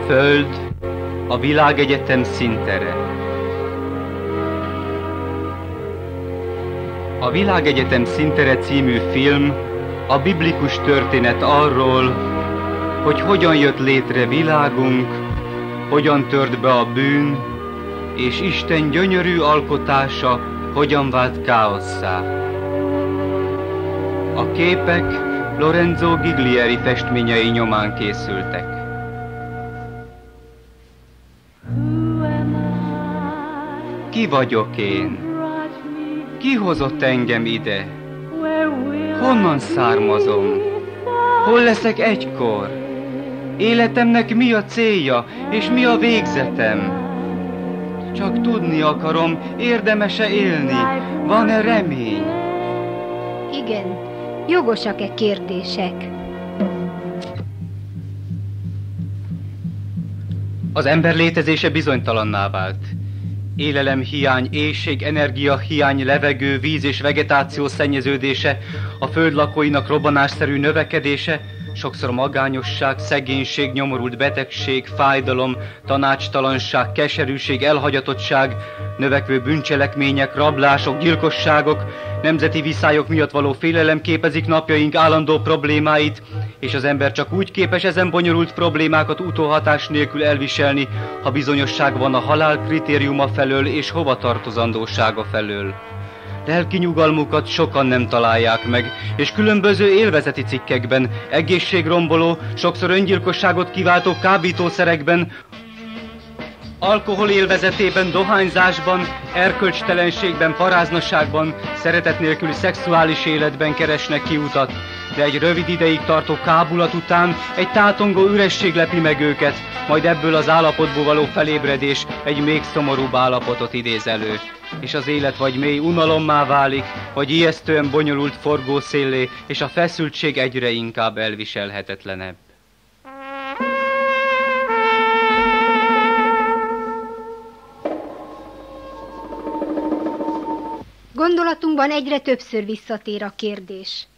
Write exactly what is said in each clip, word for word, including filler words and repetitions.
Föld, a világegyetem színtere. A Világegyetem színtere című film a biblikus történet arról, hogy hogyan jött létre világunk, hogyan tört be a bűn, és Isten gyönyörű alkotása hogyan vált káosszá. A képek Lorenzo Giglieri festményei nyomán készültek. Ki vagyok én? Ki hozott engem ide? Honnan származom? Hol leszek egykor? Életemnek mi a célja, és mi a végzetem? Csak tudni akarom, érdemes-e élni? Van-e remény? Igen, jogosak-e kérdések? Az ember létezése bizonytalanná vált. Élelem hiány, éhség, energia hiány, levegő, víz és vegetáció szennyeződése, a föld lakóinak robbanásszerű növekedése, sokszor magányosság, szegénység, nyomorult betegség, fájdalom, tanácstalanság, keserűség, elhagyatottság, növekvő bűncselekmények, rablások, gyilkosságok, nemzeti viszályok miatt való félelem képezik napjaink állandó problémáit, és az ember csak úgy képes ezen bonyolult problémákat utóhatás nélkül elviselni, ha bizonyosság van a halál kritériuma felől és hovatartozandósága felől. Lelki nyugalmukat sokan nem találják meg, és különböző élvezeti cikkekben, egészségromboló, sokszor öngyilkosságot kiváltó kábítószerekben, alkohol élvezetében, dohányzásban, erkölcstelenségben, paráznaságban, szeretet nélküli szexuális életben keresnek kiutat, de egy rövid ideig tartó kábulat után egy tátongó üresség lepi meg őket, majd ebből az állapotból való felébredés egy még szomorúbb állapotot idéz elő, és az élet vagy mély unalommá válik, vagy ijesztően bonyolult forgószéllé, és a feszültség egyre inkább elviselhetetlenebb. Gondolatunkban egyre többször visszatér a kérdés.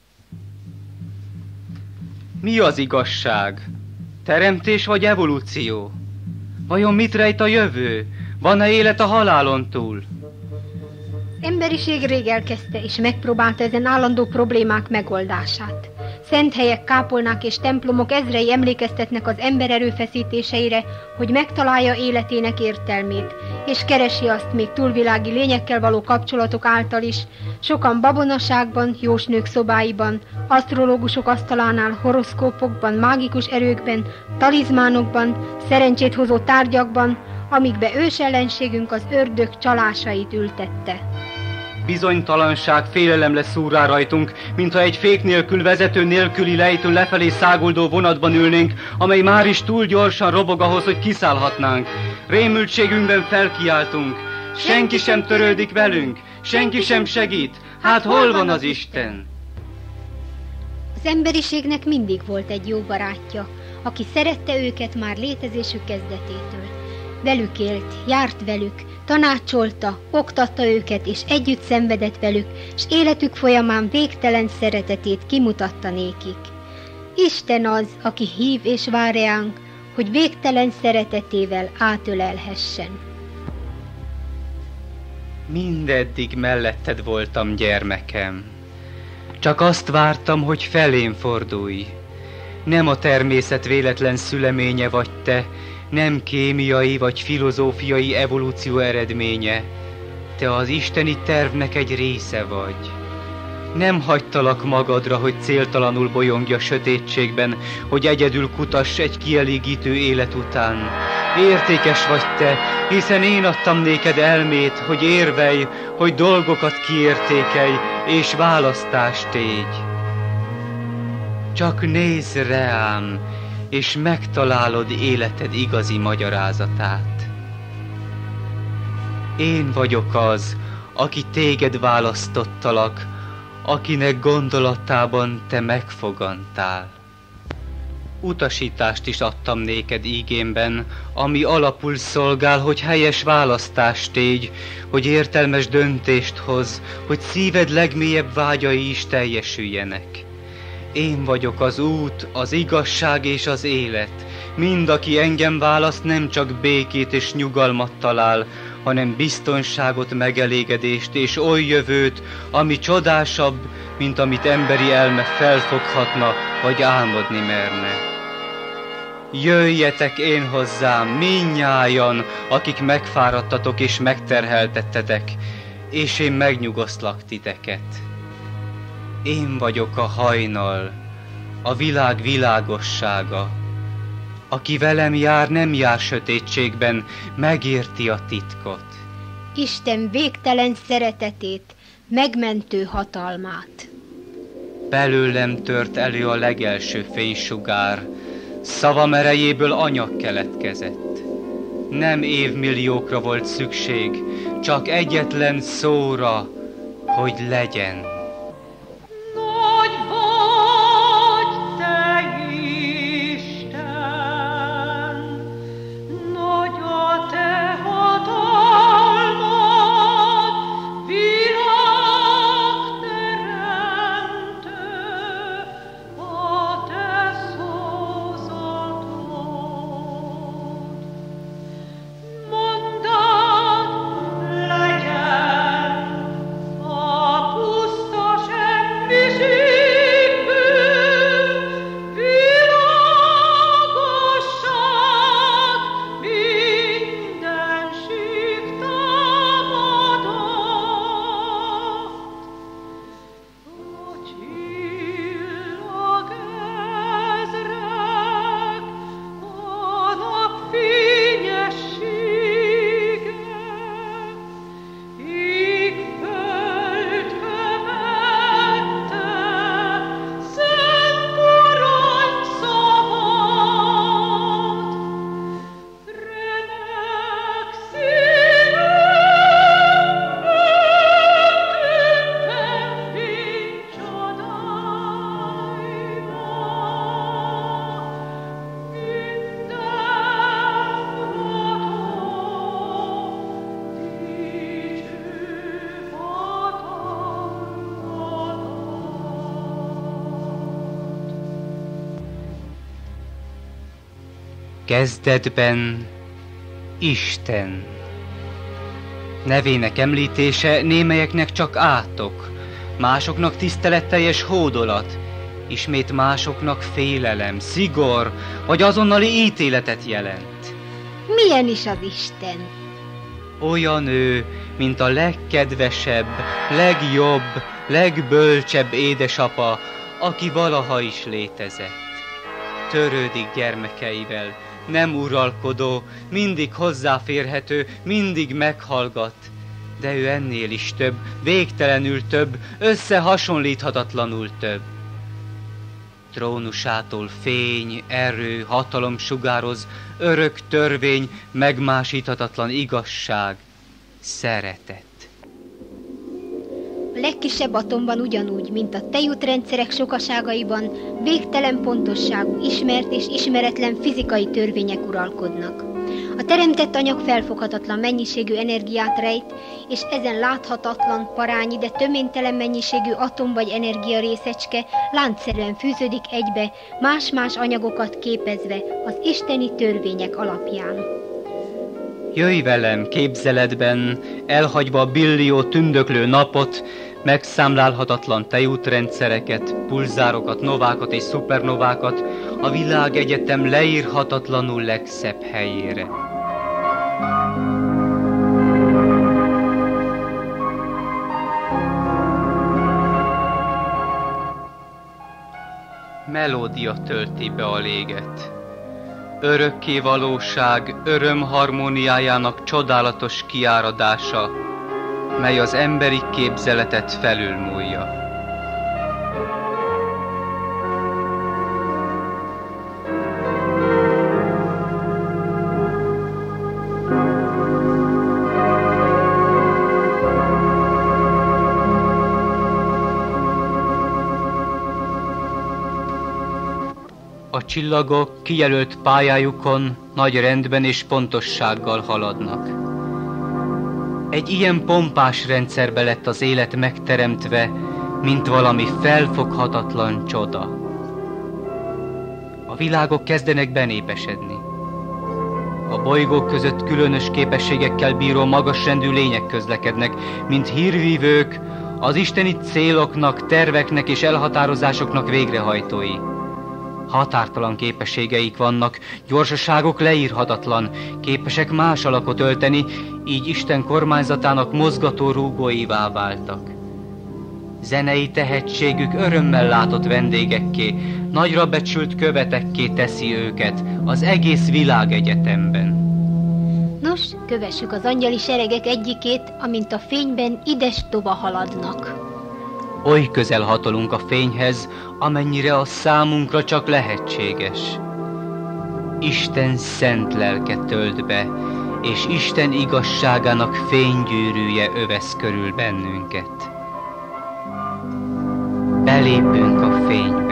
Mi az igazság? Teremtés vagy evolúció? Vajon mit rejt a jövő? Van-e élet a halálon túl? Emberiség rég elkezdte és megpróbálta ezen állandó problémák megoldását. Szent helyek, kápolnák és templomok ezrei emlékeztetnek az ember erőfeszítéseire, hogy megtalálja életének értelmét, és keresi azt még túlvilági lényekkel való kapcsolatok által is. Sokan babonaságban, jósnők szobáiban, asztrológusok asztalánál, horoszkópokban, mágikus erőkben, talizmánokban, szerencsét hozó tárgyakban, amikbe ősellenségünk az ördög csalásait ültette. Bizonytalanság, félelem lesz szúrrá rajtunk, mintha egy fék nélkül, vezető nélküli lejtőn lefelé száguldó vonatban ülnénk, amely már is túl gyorsan robog ahhoz, hogy kiszállhatnánk. Rémültségünkben felkiáltunk. Senki sem törődik velünk, senki sem segít. Hát hol van az Isten? Az emberiségnek mindig volt egy jó barátja, aki szerette őket már létezésük kezdetétől. Velük élt, járt velük, tanácsolta, oktatta őket, és együtt szenvedett velük, és életük folyamán végtelen szeretetét kimutatta nékik. Isten az, aki hív és vár ránk, hogy végtelen szeretetével átölelhessen. Mindeddig melletted voltam, gyermekem. Csak azt vártam, hogy felém fordulj. Nem a természet véletlen szüleménye vagy te, nem kémiai vagy filozófiai evolúció eredménye. Te az isteni tervnek egy része vagy. Nem hagytalak magadra, hogy céltalanul bolyongj a sötétségben, hogy egyedül kutass egy kielégítő élet után. Értékes vagy te, hiszen én adtam néked elmét, hogy érvelj, hogy dolgokat kiértékelj, és választást tégy. Csak nézz rám, és megtalálod életed igazi magyarázatát. Én vagyok az, aki téged választottalak, akinek gondolatában te megfogantál. Utasítást is adtam néked ígémben, ami alapul szolgál, hogy helyes választást tégy, hogy értelmes döntést hoz, hogy szíved legmélyebb vágyai is teljesüljenek. Én vagyok az út, az igazság és az élet. Mind, aki engem választ, nem csak békét és nyugalmat talál, hanem biztonságot, megelégedést és oly jövőt, ami csodásabb, mint amit emberi elme felfoghatna, vagy álmodni merne. Jöjjetek én hozzám, mindnyájan, akik megfáradtatok és megterheltettetek, és én megnyugosztlak titeket. Én vagyok a hajnal, a világ világossága. Aki velem jár, nem jár sötétségben, megérti a titkot. Isten végtelen szeretetét, megmentő hatalmát. Belőlem tört elő a legelső fénysugár, szavam erejéből anyag keletkezett. Nem évmilliókra volt szükség, csak egyetlen szóra, hogy legyen. Kezdetben Isten. Nevének említése némelyeknek csak átok, másoknak tiszteletteljes hódolat, ismét másoknak félelem, szigor vagy azonnali ítéletet jelent. Milyen is az Isten? Olyan ő, mint a legkedvesebb, legjobb, legbölcsebb édesapa, aki valaha is létezett. Törődik gyermekeivel, nem uralkodó, mindig hozzáférhető, mindig meghallgat, de ő ennél is több, végtelenül több, összehasonlíthatatlanul több. Trónusától fény, erő, hatalom sugároz, örök törvény, megmásíthatatlan igazság, szeretet. A legkisebb atomban ugyanúgy, mint a tejútrendszerek sokaságaiban, végtelen pontosságú, ismert és ismeretlen fizikai törvények uralkodnak. A teremtett anyag felfoghatatlan mennyiségű energiát rejt, és ezen láthatatlan, parányi, de töménytelen mennyiségű atom vagy energiarészecske láncszerűen fűződik egybe, más-más anyagokat képezve az isteni törvények alapján. Jöjj velem képzeletben, elhagyva a billió tündöklő napot, megszámlálhatatlan tejútrendszereket, pulzárokat, novákat és szupernovákat a világegyetem leírhatatlanul legszebb helyére. Melódia tölti be a léget. Örökké valóság, öröm harmóniájának csodálatos kiáradása, mely az emberi képzeletet felülmúlja. A csillagok kijelölt pályájukon nagy rendben és pontossággal haladnak. Egy ilyen pompás rendszerbe lett az élet megteremtve, mint valami felfoghatatlan csoda. A világok kezdenek benépesedni. A bolygók között különös képességekkel bíró magasrendű lények közlekednek, mint hírvívők, az isteni céloknak, terveknek és elhatározásoknak végrehajtói. Határtalan képességeik vannak, gyorsaságok leírhatatlan, képesek más alakot ölteni, így Isten kormányzatának mozgató rúgóivá váltak. Zenei tehetségük örömmel látott vendégekké, nagyra becsült követekké teszi őket az egész világegyetemben. Nos, kövessük az angyali seregek egyikét, amint a fényben ides-tova haladnak. Oly közel hatolunk a fényhez, amennyire a számunkra csak lehetséges. Isten szent lelke tölt be, és Isten igazságának fénygyűrűje övesz körül bennünket. Belépünk a fénybe.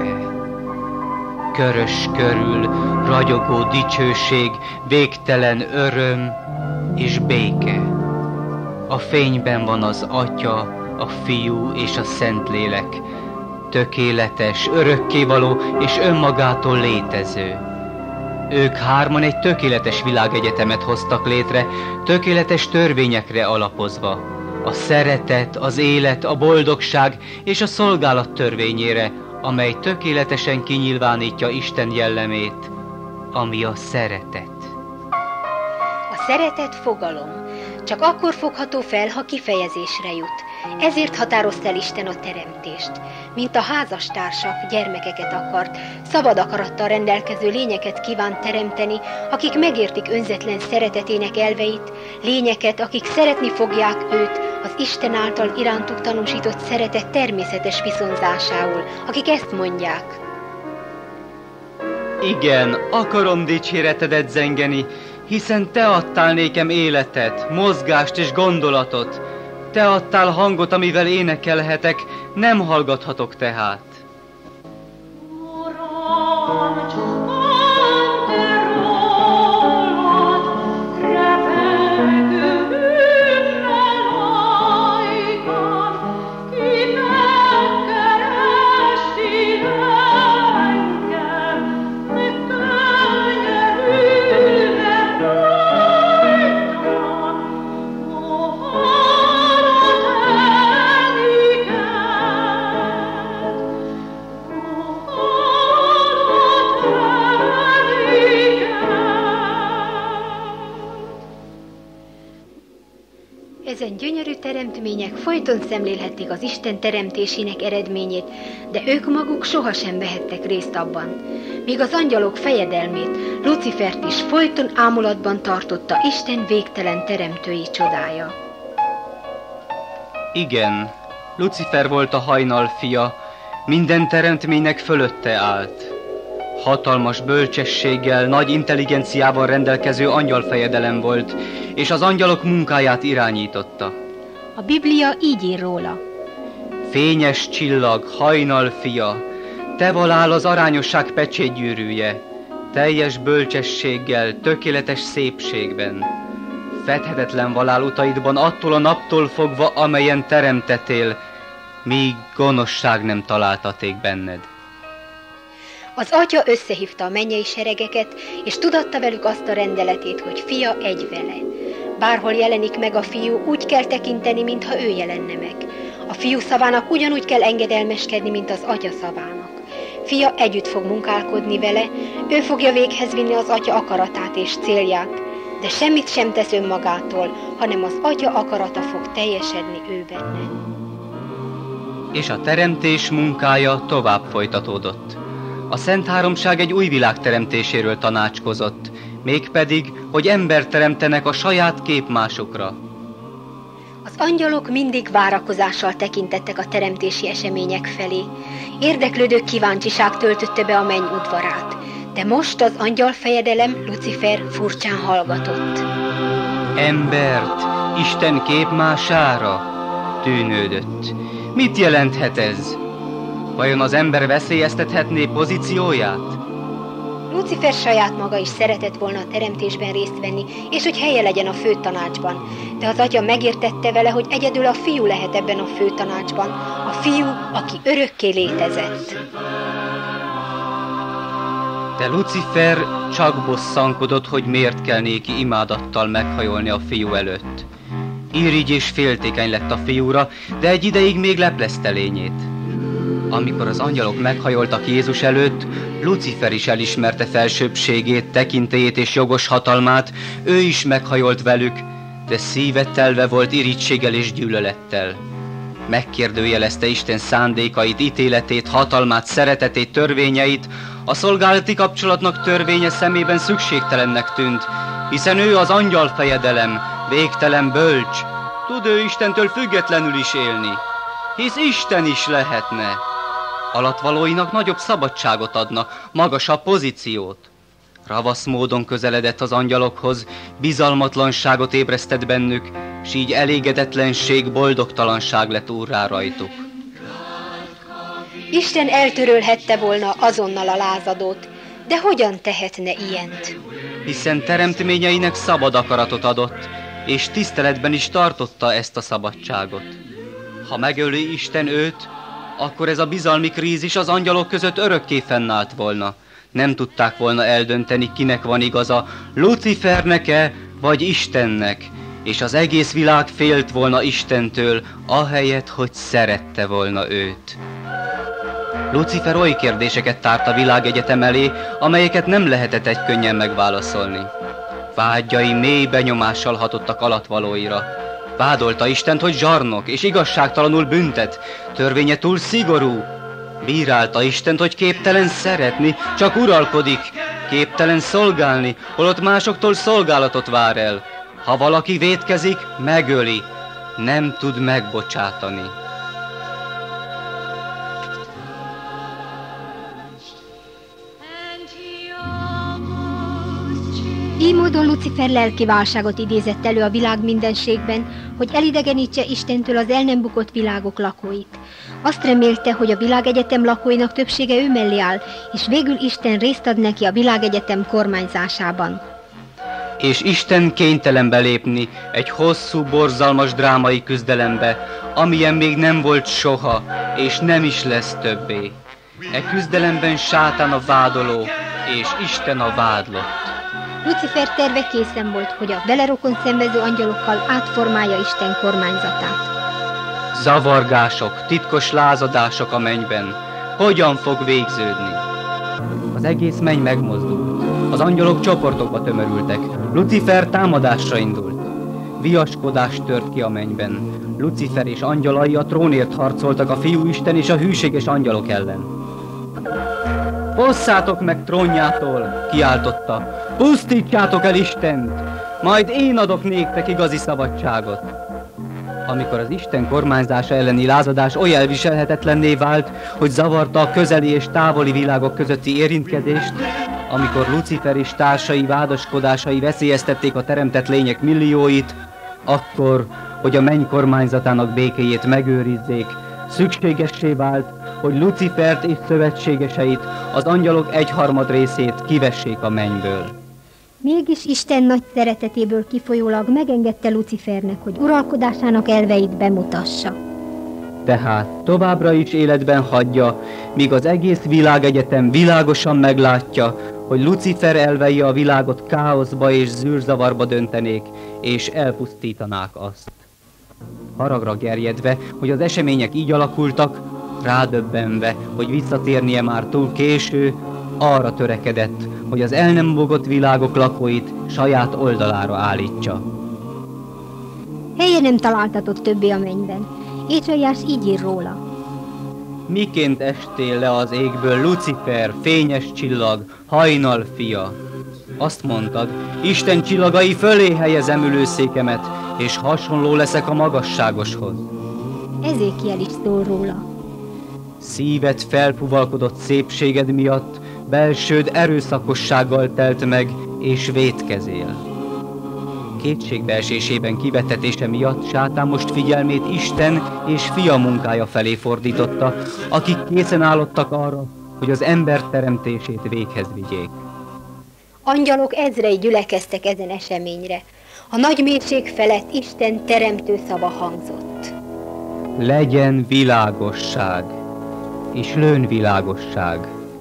Körös körül ragyogó dicsőség, végtelen öröm és béke. A fényben van az Atya, a Fiú és a Szentlélek, tökéletes, örökkévaló és önmagától létező. Ők hárman egy tökéletes világegyetemet hoztak létre, tökéletes törvényekre alapozva. A szeretet, az élet, a boldogság és a szolgálat törvényére, amely tökéletesen kinyilvánítja Isten jellemét, ami a szeretet. A szeretet fogalom csak akkor fogható fel, ha kifejezésre jut. Ezért határozta el Isten a teremtést. Mint a házastársak gyermekeket akart, szabad akarattal rendelkező lényeket kíván teremteni, akik megértik önzetlen szeretetének elveit, lényeket, akik szeretni fogják őt az Isten által irántuk tanúsított szeretet természetes viszonzásául, akik ezt mondják. Igen, akarom dicséretedet zengeni, hiszen te adtál nékem életet, mozgást és gondolatot. Te adtál hangot, amivel énekelhetek, nem hallgathatok tehát. Uram, csak Ezen gyönyörű teremtmények folyton szemlélhették az Isten teremtésének eredményét, de ők maguk sohasem vehettek részt abban. Míg az angyalok fejedelmét, Lucifert is folyton ámulatban tartotta Isten végtelen teremtői csodája. Igen, Lucifer volt a hajnal fia, minden teremtménynek fölötte állt. Hatalmas bölcsességgel, nagy intelligenciával rendelkező angyalfejedelem volt, és az angyalok munkáját irányította. A Biblia így ír róla. Fényes csillag, hajnal fia, te valál az arányosság pecsétgyűrűje, teljes bölcsességgel, tökéletes szépségben. Fedhetetlen valál utaidban attól a naptól fogva, amelyen teremtetél, míg gonoszság nem találtaték benned. Az Atya összehívta a mennyei seregeket, és tudatta velük azt a rendeletét, hogy fia egy vele. Bárhol jelenik meg a fiú, úgy kell tekinteni, mintha ő jelenne meg. A fiú szavának ugyanúgy kell engedelmeskedni, mint az Atya szavának. Fia együtt fog munkálkodni vele, ő fogja véghez vinni az Atya akaratát és célját, de semmit sem tesz önmagától, hanem az Atya akarata fog teljesedni ő benne. És a teremtés munkája tovább folytatódott. A Szent Háromság egy új világ teremtéséről tanácskozott, mégpedig, hogy embert teremtenek a saját képmásukra. Az angyalok mindig várakozással tekintettek a teremtési események felé. Érdeklődő kíváncsiság töltötte be a menny udvarát, de most az angyalfejedelem, Lucifer furcsán hallgatott. Embert Isten képmására tűnődött. Mit jelenthet ez? Vajon az ember veszélyeztethetné pozícióját? Lucifer saját maga is szeretett volna a teremtésben részt venni, és hogy helye legyen a főtanácsban. De az Atya megértette vele, hogy egyedül a fiú lehet ebben a főtanácsban. A fiú, aki örökké létezett. De Lucifer csak bosszankodott, hogy miért kell néki imádattal meghajolni a fiú előtt. Irigy és féltékeny lett a fiúra, de egy ideig még leplezte lényét. Amikor az angyalok meghajoltak Jézus előtt, Lucifer is elismerte felsőbbségét, tekintélyét és jogos hatalmát, ő is meghajolt velük, de szíve telve volt irigységgel és gyűlölettel. Megkérdőjelezte Isten szándékait, ítéletét, hatalmát, szeretetét, törvényeit, a szolgálati kapcsolatnak törvénye szemében szükségtelennek tűnt, hiszen ő az angyalfejedelem, végtelen bölcs, tud ő Istentől függetlenül is élni, hisz Isten is lehetne. Alatvalóinak nagyobb szabadságot adna, magasabb pozíciót. Ravasz módon közeledett az angyalokhoz, bizalmatlanságot ébresztett bennük, s így elégedetlenség, boldogtalanság lett úrrá rajtuk. Isten eltörölhette volna azonnal a lázadót, de hogyan tehetne ilyent? Hiszen teremtményeinek szabad akaratot adott, és tiszteletben is tartotta ezt a szabadságot. Ha megöli Isten őt, akkor ez a bizalmi krízis az angyalok között örökké fennállt volna. Nem tudták volna eldönteni, kinek van igaza, Lucifernek-e vagy Istennek, és az egész világ félt volna Istentől, ahelyett, hogy szerette volna őt. Lucifer oly kérdéseket tárt a világegyetem elé, amelyeket nem lehetett egy könnyen megválaszolni. Vágyai mély benyomással hatottak alatvalóira. Vádolta Istent, hogy zsarnok és igazságtalanul büntet, törvénye túl szigorú. Bírálta Istent, hogy képtelen szeretni, csak uralkodik, képtelen szolgálni, holott másoktól szolgálatot vár el. Ha valaki vétkezik, megöli, nem tud megbocsátani. Így módon Lucifer lelki válságot idézett elő a világ mindenségben, hogy elidegenítse Istentől az el nem bukott világok lakóit. Azt remélte, hogy a világegyetem lakóinak többsége ő mellé áll, és végül Isten részt ad neki a világegyetem kormányzásában. És Isten kénytelen belépni egy hosszú, borzalmas drámai küzdelembe, amilyen még nem volt soha, és nem is lesz többé. E küzdelemben Sátán a vádoló, és Isten a vádlott. Lucifer terve készen volt, hogy a vele rokon szenvező angyalokkal átformálja Isten kormányzatát. Zavargások, titkos lázadások a mennyben. Hogyan fog végződni? Az egész menny megmozdult. Az angyalok csoportokba tömörültek. Lucifer támadásra indult. Viaskodás tört ki a mennyben. Lucifer és angyalai a trónért harcoltak a Fiúisten és a hűséges angyalok ellen. Fosszátok meg trónjától, kiáltotta. Pusztítsátok el Istent, majd én adok néktek igazi szabadságot. Amikor az Isten kormányzása elleni lázadás oly elviselhetetlenné vált, hogy zavarta a közeli és távoli világok közötti érintkezést, amikor Lucifer és társai vádaskodásai veszélyeztették a teremtett lények millióit, akkor, hogy a menny kormányzatának békéjét megőrizzék, szükségessé vált, hogy Lucifert és szövetségeseit, az angyalok egyharmad részét kivessék a mennyből. Mégis Isten nagy szeretetéből kifolyólag megengedte Lucifernek, hogy uralkodásának elveit bemutassa. Tehát továbbra is életben hagyja, míg az egész világegyetem világosan meglátja, hogy Lucifer elvei a világot káoszba és zűrzavarba döntenék, és elpusztítanák azt. Haragra gerjedve, hogy az események így alakultak, rádöbbenve, hogy visszatérnie már túl késő, arra törekedett, hogy az el nem bogott világok lakóit saját oldalára állítsa. Helye nem találtatott többé a mennyben. Ézsaiás így ír róla. Miként estél le az égből, Lucifer, fényes csillag, hajnal fia? Azt mondtad, Isten csillagai fölé helyezem ülőszékemet, és hasonló leszek a magasságoshoz. Ezékiel is szól róla. Szíved felfuvalkodott szépséged miatt, belsőd erőszakossággal telt meg, és vétkezél. Kétségbeesésében kivetetése miatt Sátán most figyelmét Isten és Fia munkája felé fordította, akik készen állottak arra, hogy az ember teremtését véghez vigyék. Angyalok ezrei gyülekeztek ezen eseményre. A nagy mélység felett Isten teremtő szava hangzott. Legyen világosság, és lőn világosság.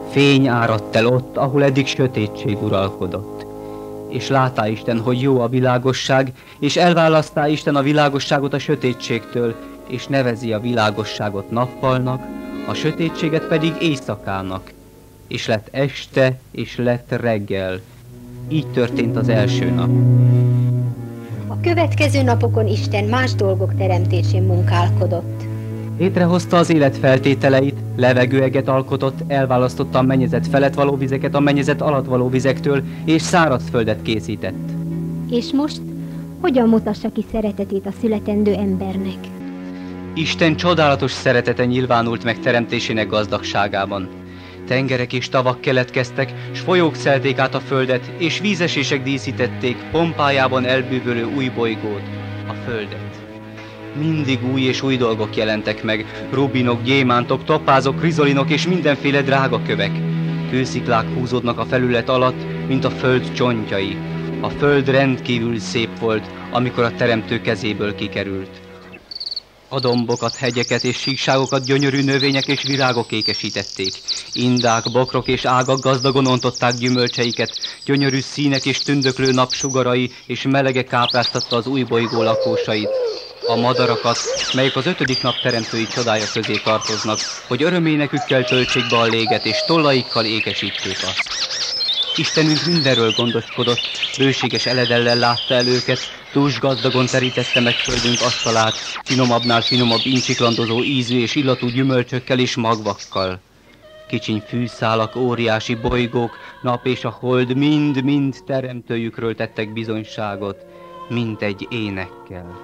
Fény áradt el ott, ahol eddig sötétség uralkodott. És látá Isten, hogy jó a világosság, és elválasztá Isten a világosságot a sötétségtől, és nevezi a világosságot nappalnak, a sötétséget pedig éjszakának. És lett este, és lett reggel. Így történt az első nap. A következő napokon Isten más dolgok teremtésén munkálkodott. Létrehozta az élet feltételeit, levegőeget alkotott, elválasztotta a mennyezet felett való vizeket a mennyezet alatt való vizektől, és szárazföldet készített. És most hogyan mutassa ki szeretetét a születendő embernek? Isten csodálatos szeretete nyilvánult meg teremtésének gazdagságában. Tengerek és tavak keletkeztek, s folyók szelték át a földet, és vízesések díszítették pompájában elbűvölő új bolygót, a földet. Mindig új és új dolgok jelentek meg, rubinok, gyémántok, topázok, krizolinok és mindenféle drága kövek. Kősziklák húzódnak a felület alatt, mint a föld csontjai. A föld rendkívül szép volt, amikor a teremtő kezéből kikerült. A dombokat, hegyeket és síkságokat gyönyörű növények és virágok ékesítették. Indák, bokrok és ágak gazdagon ontották gyümölcseiket, gyönyörű színek és tündöklő napsugarai és melege kápráztatta az új bolygó lakósait. A madarakat, melyek az ötödik nap teremtői csodája közé tartoznak, hogy öröménekükkel töltsék be a léget, és tollaikkal ékesítsék azt. Istenünk mindenről gondoskodott, bőséges eledellel látta el őket, túls gazdagon terítette meg földünk asztalát, finomabbnál finomabb incsiklandozó ízű és illatú gyümölcsökkel és magvakkal. Kicsiny fűszálak, óriási bolygók, nap és a hold mind-mind teremtőjükről tettek bizonyságot, mint egy énekkel.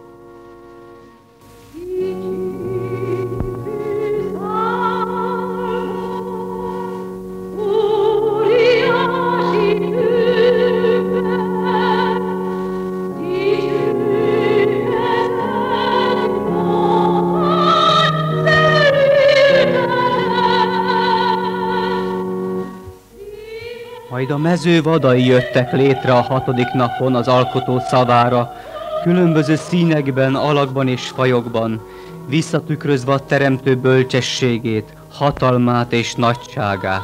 Majd a mező vadai jöttek létre a hatodik napon az alkotó szavára, különböző színekben, alakban és fajokban, visszatükrözve a teremtő bölcsességét, hatalmát és nagyságát.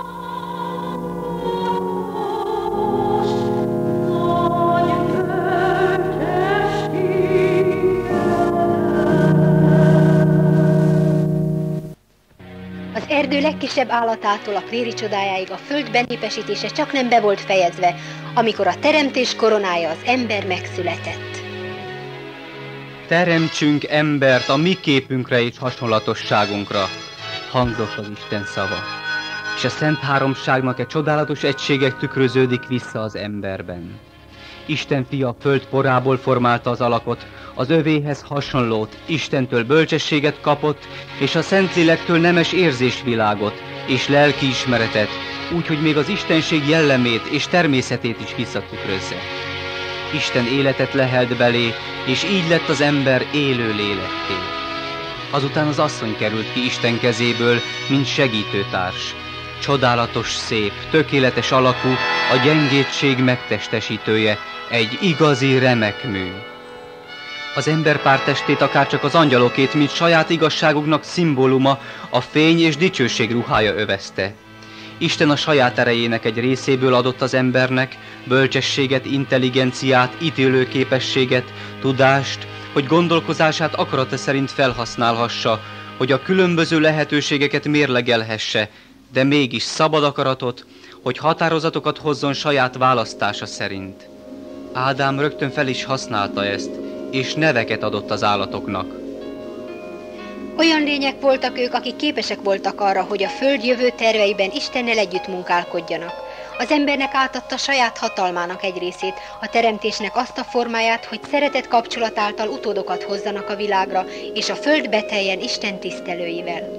Az erdő legkisebb állatától a préri csodájáig a föld benépesítése csak nem be volt fejezve, amikor a teremtés koronája az ember megszületett. Teremtsünk embert a mi képünkre és hasonlatosságunkra, hangzott az Isten szava. És a Szent Háromságnak egy csodálatos egységek tükröződik vissza az emberben. Isten fia a föld porából formálta az alakot, az övéhez hasonlót, Istentől bölcsességet kapott, és a Szentlélektől nemes érzésvilágot, és lelkiismeretet, úgyhogy még az istenség jellemét és természetét is visszatükrözze. Isten életet lehelt belé, és így lett az ember élő lélekké. Azután az asszony került ki Isten kezéből, mint segítőtárs. Csodálatos, szép, tökéletes alakú, a gyengétség megtestesítője, egy igazi remek mű. Az ember pártestét akárcsak az angyalokét, mint saját igazságuknak szimbóluma, a fény és dicsőség ruhája övezte. Isten a saját erejének egy részéből adott az embernek, bölcsességet, intelligenciát, ítélőképességet, tudást, hogy gondolkozását akarata szerint felhasználhassa, hogy a különböző lehetőségeket mérlegelhesse, de mégis szabad akaratot, hogy határozatokat hozzon saját választása szerint. Ádám rögtön fel is használta ezt, és neveket adott az állatoknak. Olyan lények voltak ők, akik képesek voltak arra, hogy a föld jövő terveiben Istennel együtt munkálkodjanak. Az embernek átadta saját hatalmának egy részét, a teremtésnek azt a formáját, hogy szeretet kapcsolat által utódokat hozzanak a világra, és a föld beteljen Isten tisztelőivel.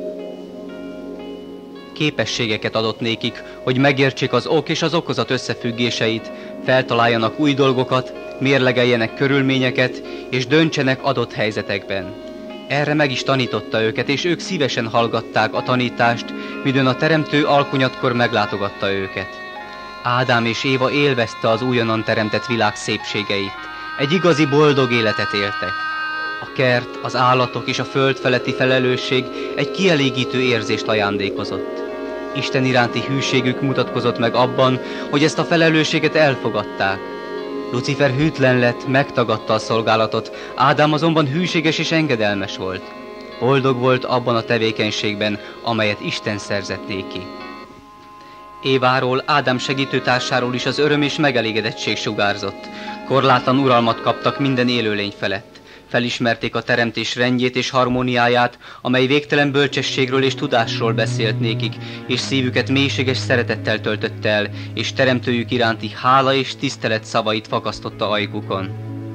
Képességeket adott nékik, hogy megértsék az ok és az okozat összefüggéseit, feltaláljanak új dolgokat, mérlegeljenek körülményeket, és döntsenek adott helyzetekben. Erre meg is tanította őket, és ők szívesen hallgatták a tanítást, midőn a teremtő alkonyatkor meglátogatta őket. Ádám és Éva élvezte az újonnan teremtett világ szépségeit. Egy igazi boldog életet éltek. A kert, az állatok és a föld feletti felelősség egy kielégítő érzést ajándékozott. Isten iránti hűségük mutatkozott meg abban, hogy ezt a felelősséget elfogadták. Lucifer hűtlen lett, megtagadta a szolgálatot, Ádám azonban hűséges és engedelmes volt. Boldog volt abban a tevékenységben, amelyet Isten szerzett néki. Éváról, Ádám segítőtársáról is az öröm és megelégedettség sugárzott. Korlátlan uralmat kaptak minden élőlény felett. Felismerték a teremtés rendjét és harmóniáját, amely végtelen bölcsességről és tudásról beszélt nékik, és szívüket mélységes szeretettel töltötte el, és teremtőjük iránti hála és tisztelet szavait fakasztotta ajkukon.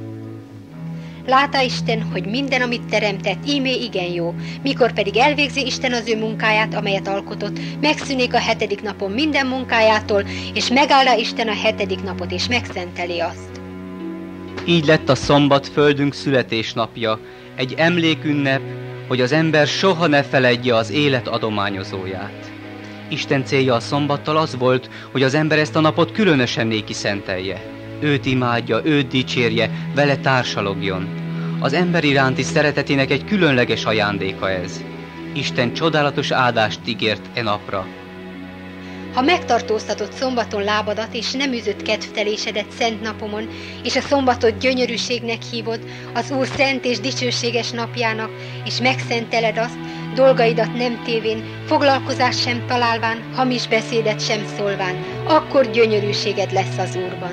Látta Isten, hogy minden, amit teremtett, íme igen jó, mikor pedig elvégzi Isten az ő munkáját, amelyet alkotott, megszűnik a hetedik napon minden munkájától, és megállja Isten a hetedik napot, és megszenteli azt. Így lett a szombat földünk születésnapja, egy emlékünnep, hogy az ember soha ne feledje az élet adományozóját. Isten célja a szombattal az volt, hogy az ember ezt a napot különösen néki szentelje. Őt imádja, őt dicsérje, vele társalogjon. Az ember iránti szeretetének egy különleges ajándéka ez. Isten csodálatos áldást ígért e napra. Ha megtartóztatott szombaton lábadat, és nem üzött kedvtelésedet szent napomon, és a szombatot gyönyörűségnek hívod, az Úr szent és dicsőséges napjának, és megszenteled azt, dolgaidat nem tévén, foglalkozást sem találván, hamis beszédet sem szólván, akkor gyönyörűséged lesz az Úrban.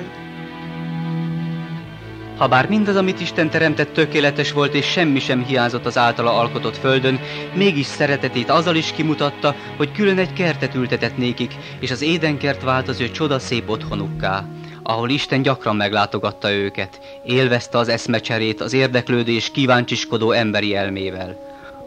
Habár mindaz, amit Isten teremtett, tökéletes volt, és semmi sem hiányzott az általa alkotott földön, mégis szeretetét azzal is kimutatta, hogy külön egy kertet ültetett nékik, és az édenkert vált az ő csodaszép otthonukká, ahol Isten gyakran meglátogatta őket, élvezte az eszmecserét, az érdeklődő és kíváncsiskodó emberi elmével.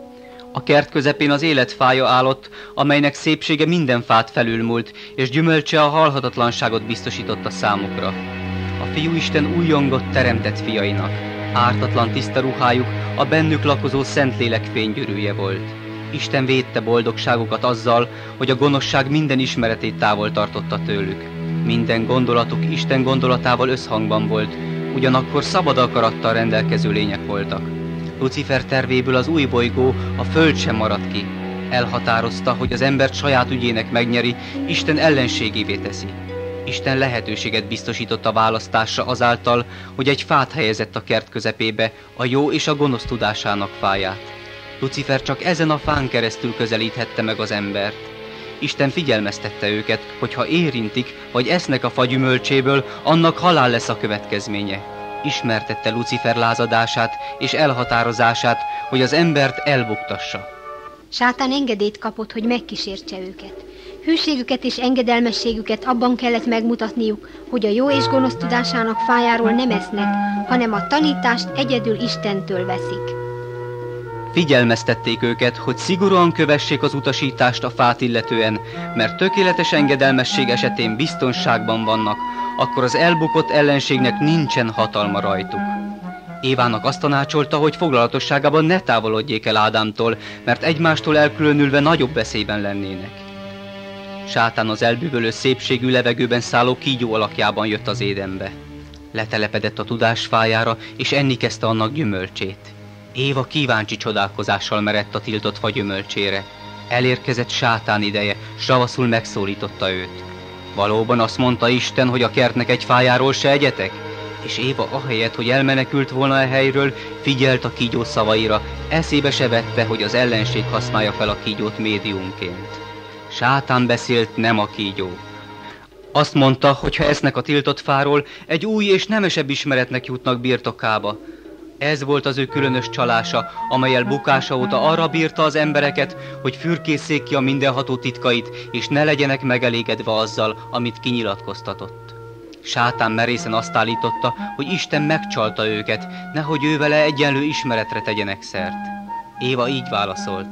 A kert közepén az életfája állott, amelynek szépsége minden fát felülmúlt, és gyümölcse a halhatatlanságot biztosította számukra. A Fiúisten újongott teremtett fiainak, ártatlan tiszta ruhájuk a bennük lakozó Szentlélek fénygyűrűje volt. Isten védte boldogságukat azzal, hogy a gonoszság minden ismeretét távol tartotta tőlük. Minden gondolatuk Isten gondolatával összhangban volt, ugyanakkor szabad akarattal rendelkező lények voltak. Lucifer tervéből az új bolygó, a Föld sem maradt ki. Elhatározta, hogy az embert saját ügyének megnyeri, Isten ellenségévé teszi. Isten lehetőséget biztosított a választásra azáltal, hogy egy fát helyezett a kert közepébe, a jó és a gonosz tudásának fáját. Lucifer csak ezen a fán keresztül közelíthette meg az embert. Isten figyelmeztette őket, hogy ha érintik, vagy esznek a fa gyümölcséből, annak halál lesz a következménye. Ismertette Lucifer lázadását és elhatározását, hogy az embert elbuktassa. Sátán engedélyt kapott, hogy megkísértse őket. Hűségüket és engedelmességüket abban kellett megmutatniuk, hogy a jó és gonosz tudásának fájáról nem esznek, hanem a tanítást egyedül Istentől veszik. Figyelmeztették őket, hogy szigorúan kövessék az utasítást a fát illetően, mert tökéletes engedelmesség esetén biztonságban vannak, akkor az elbukott ellenségnek nincsen hatalma rajtuk. Évának azt tanácsolta, hogy foglalatosságában ne távolodjék el Ádámtól, mert egymástól elkülönülve nagyobb veszélyben lennének. Sátán az elbűvölő szépségű levegőben szálló kígyó alakjában jött az édenbe. Letelepedett a tudás fájára, és enni kezdte annak gyümölcsét. Éva kíváncsi csodálkozással merett a tiltott fa gyümölcsére. Elérkezett Sátán ideje, s ravaszul megszólította őt. Valóban azt mondta Isten, hogy a kertnek egy fájáról se egyetek? És Éva ahelyett, hogy elmenekült volna a helyről, figyelt a kígyó szavaira, eszébe se vette, hogy az ellenség használja fel a kígyót médiumként. Sátán beszélt, nem a kígyó. Azt mondta, hogy ha esznek a tiltott fáról, egy új és nemesebb ismeretnek jutnak birtokába. Ez volt az ő különös csalása, amellyel bukása óta arra bírta az embereket, hogy fürkészék ki a mindenható titkait, és ne legyenek megelégedve azzal, amit kinyilatkoztatott. Sátán merészen azt állította, hogy Isten megcsalta őket, nehogy ő vele egyenlő ismeretre tegyenek szert. Éva így válaszolt.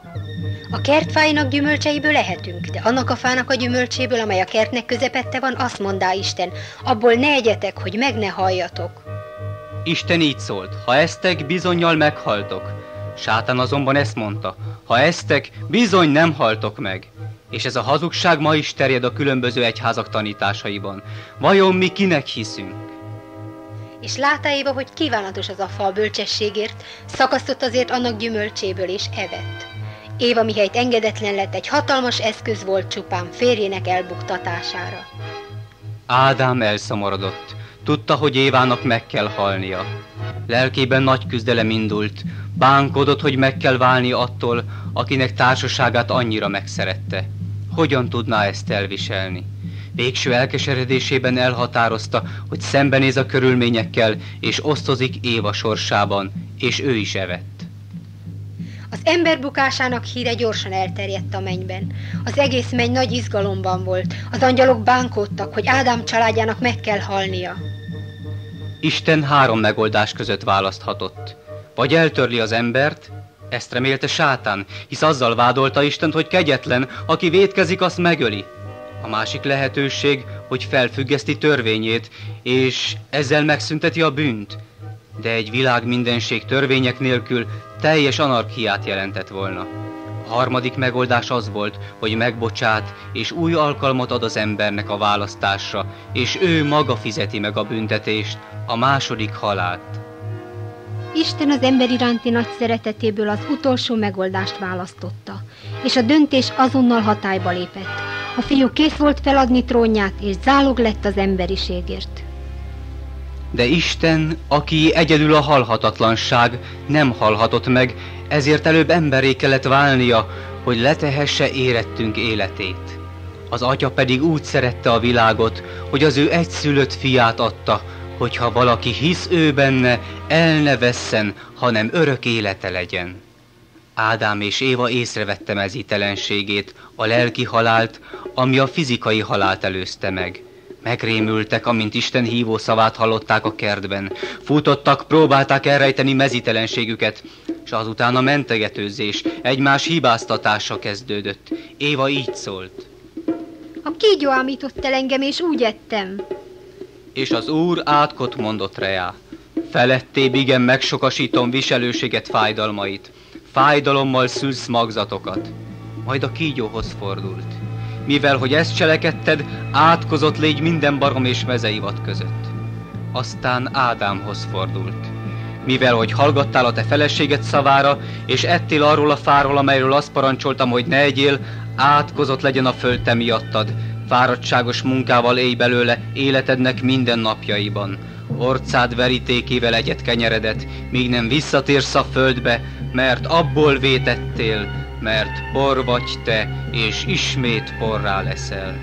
A kertfáinak gyümölcseiből lehetünk, de annak a fának a gyümölcséből, amely a kertnek közepette van, azt mondá Isten, abból ne egyetek, hogy meg ne halljatok. Isten így szólt, ha esztek, bizonnyal meghaltok. Sátán azonban ezt mondta, ha esztek, bizony nem haltok meg. És ez a hazugság ma is terjed a különböző egyházak tanításaiban. Vajon mi kinek hiszünk? És látta Éva, hogy kívánatos az a fa a bölcsességért, szakasztott azért annak gyümölcséből és evett. Éva mihelyt engedetlen lett, egy hatalmas eszköz volt csupán férjének elbuktatására. Ádám elszomorodott. Tudta, hogy Évának meg kell halnia. Lelkében nagy küzdelem indult. Bánkodott, hogy meg kell válni attól, akinek társaságát annyira megszerette. Hogyan tudná ezt elviselni? Végső elkeseredésében elhatározta, hogy szembenéz a körülményekkel, és osztozik Éva sorsában, és ő is evett. Az ember bukásának híre gyorsan elterjedt a mennyben. Az egész menny nagy izgalomban volt. Az angyalok bánkódtak, hogy Ádám családjának meg kell halnia. Isten három megoldás között választhatott. Vagy eltörli az embert, ezt remélte Sátán, hisz azzal vádolta Istent, hogy kegyetlen, aki vétkezik, azt megöli. A másik lehetőség, hogy felfüggeszti törvényét, és ezzel megszünteti a bűnt. De egy világ mindenség törvények nélkül teljes anarchiát jelentett volna. A harmadik megoldás az volt, hogy megbocsát, és új alkalmat ad az embernek a választásra, és ő maga fizeti meg a büntetést, a második halált. Isten az ember iránti nagy szeretetéből az utolsó megoldást választotta, és a döntés azonnal hatályba lépett. A fiú kész volt feladni trónját, és zálog lett az emberiségért. De Isten, aki egyedül a halhatatlanság, nem halhatott meg, ezért előbb emberré kellett válnia, hogy letehesse érettünk életét. Az Atya pedig úgy szerette a világot, hogy az ő egyszülött fiát adta, hogyha valaki hisz ő benne, el ne vesszen, hanem örök élete legyen. Ádám és Éva észrevette mezítelenségét, a lelki halált, ami a fizikai halált előzte meg. Megrémültek, amint Isten hívó szavát hallották a kertben. Futottak, próbálták elrejteni mezítelenségüket, és azután a mentegetőzés, egymás hibáztatása kezdődött. Éva így szólt. A kígyó ámított el engem, és úgy ettem. És az Úr átkot mondott reá. Felettébb igen megsokasítom viselőséget fájdalmait. Fájdalommal szülsz magzatokat. Majd a kígyóhoz fordult. Mivel, hogy ezt cselekedted, átkozott légy minden barom és mezeivat között. Aztán Ádámhoz fordult. Mivel, hogy hallgattál a te feleséged szavára, és ettél arról a fáról, amelyről azt parancsoltam, hogy ne egyél, átkozott legyen a föld te miattad. Fáradtságos munkával élj belőle életednek minden napjaiban. Orcád verítékével egyet kenyeredet, míg nem visszatérsz a földbe, mert abból vétettél, mert por vagy te, és ismét porrá leszel.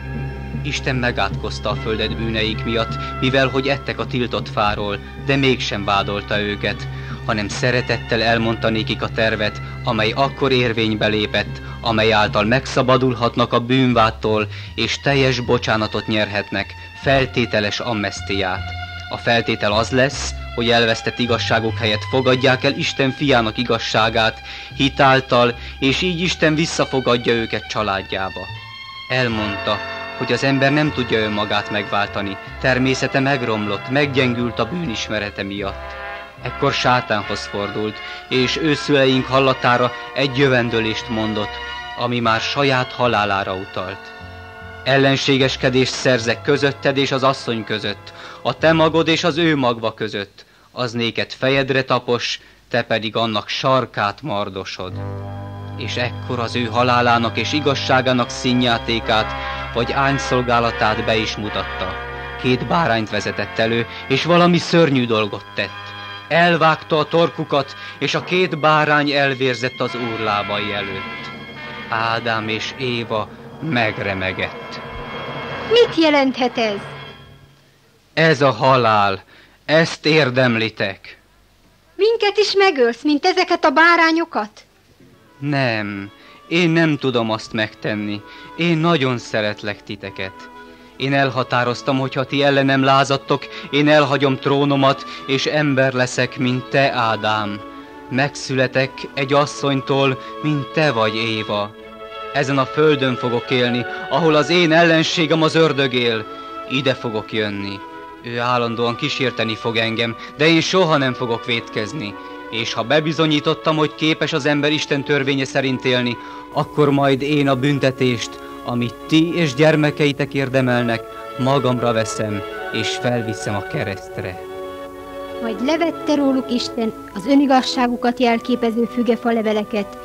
Isten megátkozta a földet bűneik miatt, mivel hogy ettek a tiltott fáról, de mégsem vádolta őket, hanem szeretettel elmondta nékik a tervet, amely akkor érvénybe lépett, amely által megszabadulhatnak a bűnvádtól, és teljes bocsánatot nyerhetnek, feltételes amnesztiát. A feltétel az lesz, hogy elvesztett igazságok helyett fogadják el Isten fiának igazságát, hitáltal, és így Isten visszafogadja őket családjába. Elmondta, hogy az ember nem tudja önmagát megváltani, természete megromlott, meggyengült a bűnismerete miatt. Ekkor Sátánhoz fordult, és őszüleink hallatára egy jövendőlést mondott, ami már saját halálára utalt. Ellenségeskedést szerzek közötted és az asszony között, a te magod és az ő magva között, az néked fejedre tapos, te pedig annak sarkát mardosod. És ekkor az ő halálának és igazságának színjátékát, vagy ányszolgálatát be is mutatta. Két bárányt vezetett elő, és valami szörnyű dolgot tett. Elvágta a torkukat, és a két bárány elvérzett az Úr lábai előtt. Ádám és Éva megremegett. Mit jelenthet ez? Ez a halál, ezt érdemlitek. Minket is megölsz, mint ezeket a bárányokat? Nem, én nem tudom azt megtenni. Én nagyon szeretlek titeket. Én elhatároztam, hogy ha ti ellenem lázadtok, én elhagyom trónomat, és ember leszek, mint te, Ádám. Megszületek egy asszonytól, mint te vagy, Éva. Ezen a földön fogok élni, ahol az én ellenségem az ördög él. Ide fogok jönni. Ő állandóan kísérteni fog engem, de én soha nem fogok vétkezni. És ha bebizonyítottam, hogy képes az ember Isten törvénye szerint élni, akkor majd én a büntetést, amit ti és gyermekeitek érdemelnek, magamra veszem, és felviszem a keresztre. Majd levette róluk Isten az önigazságukat jelképező fügefa leveleket,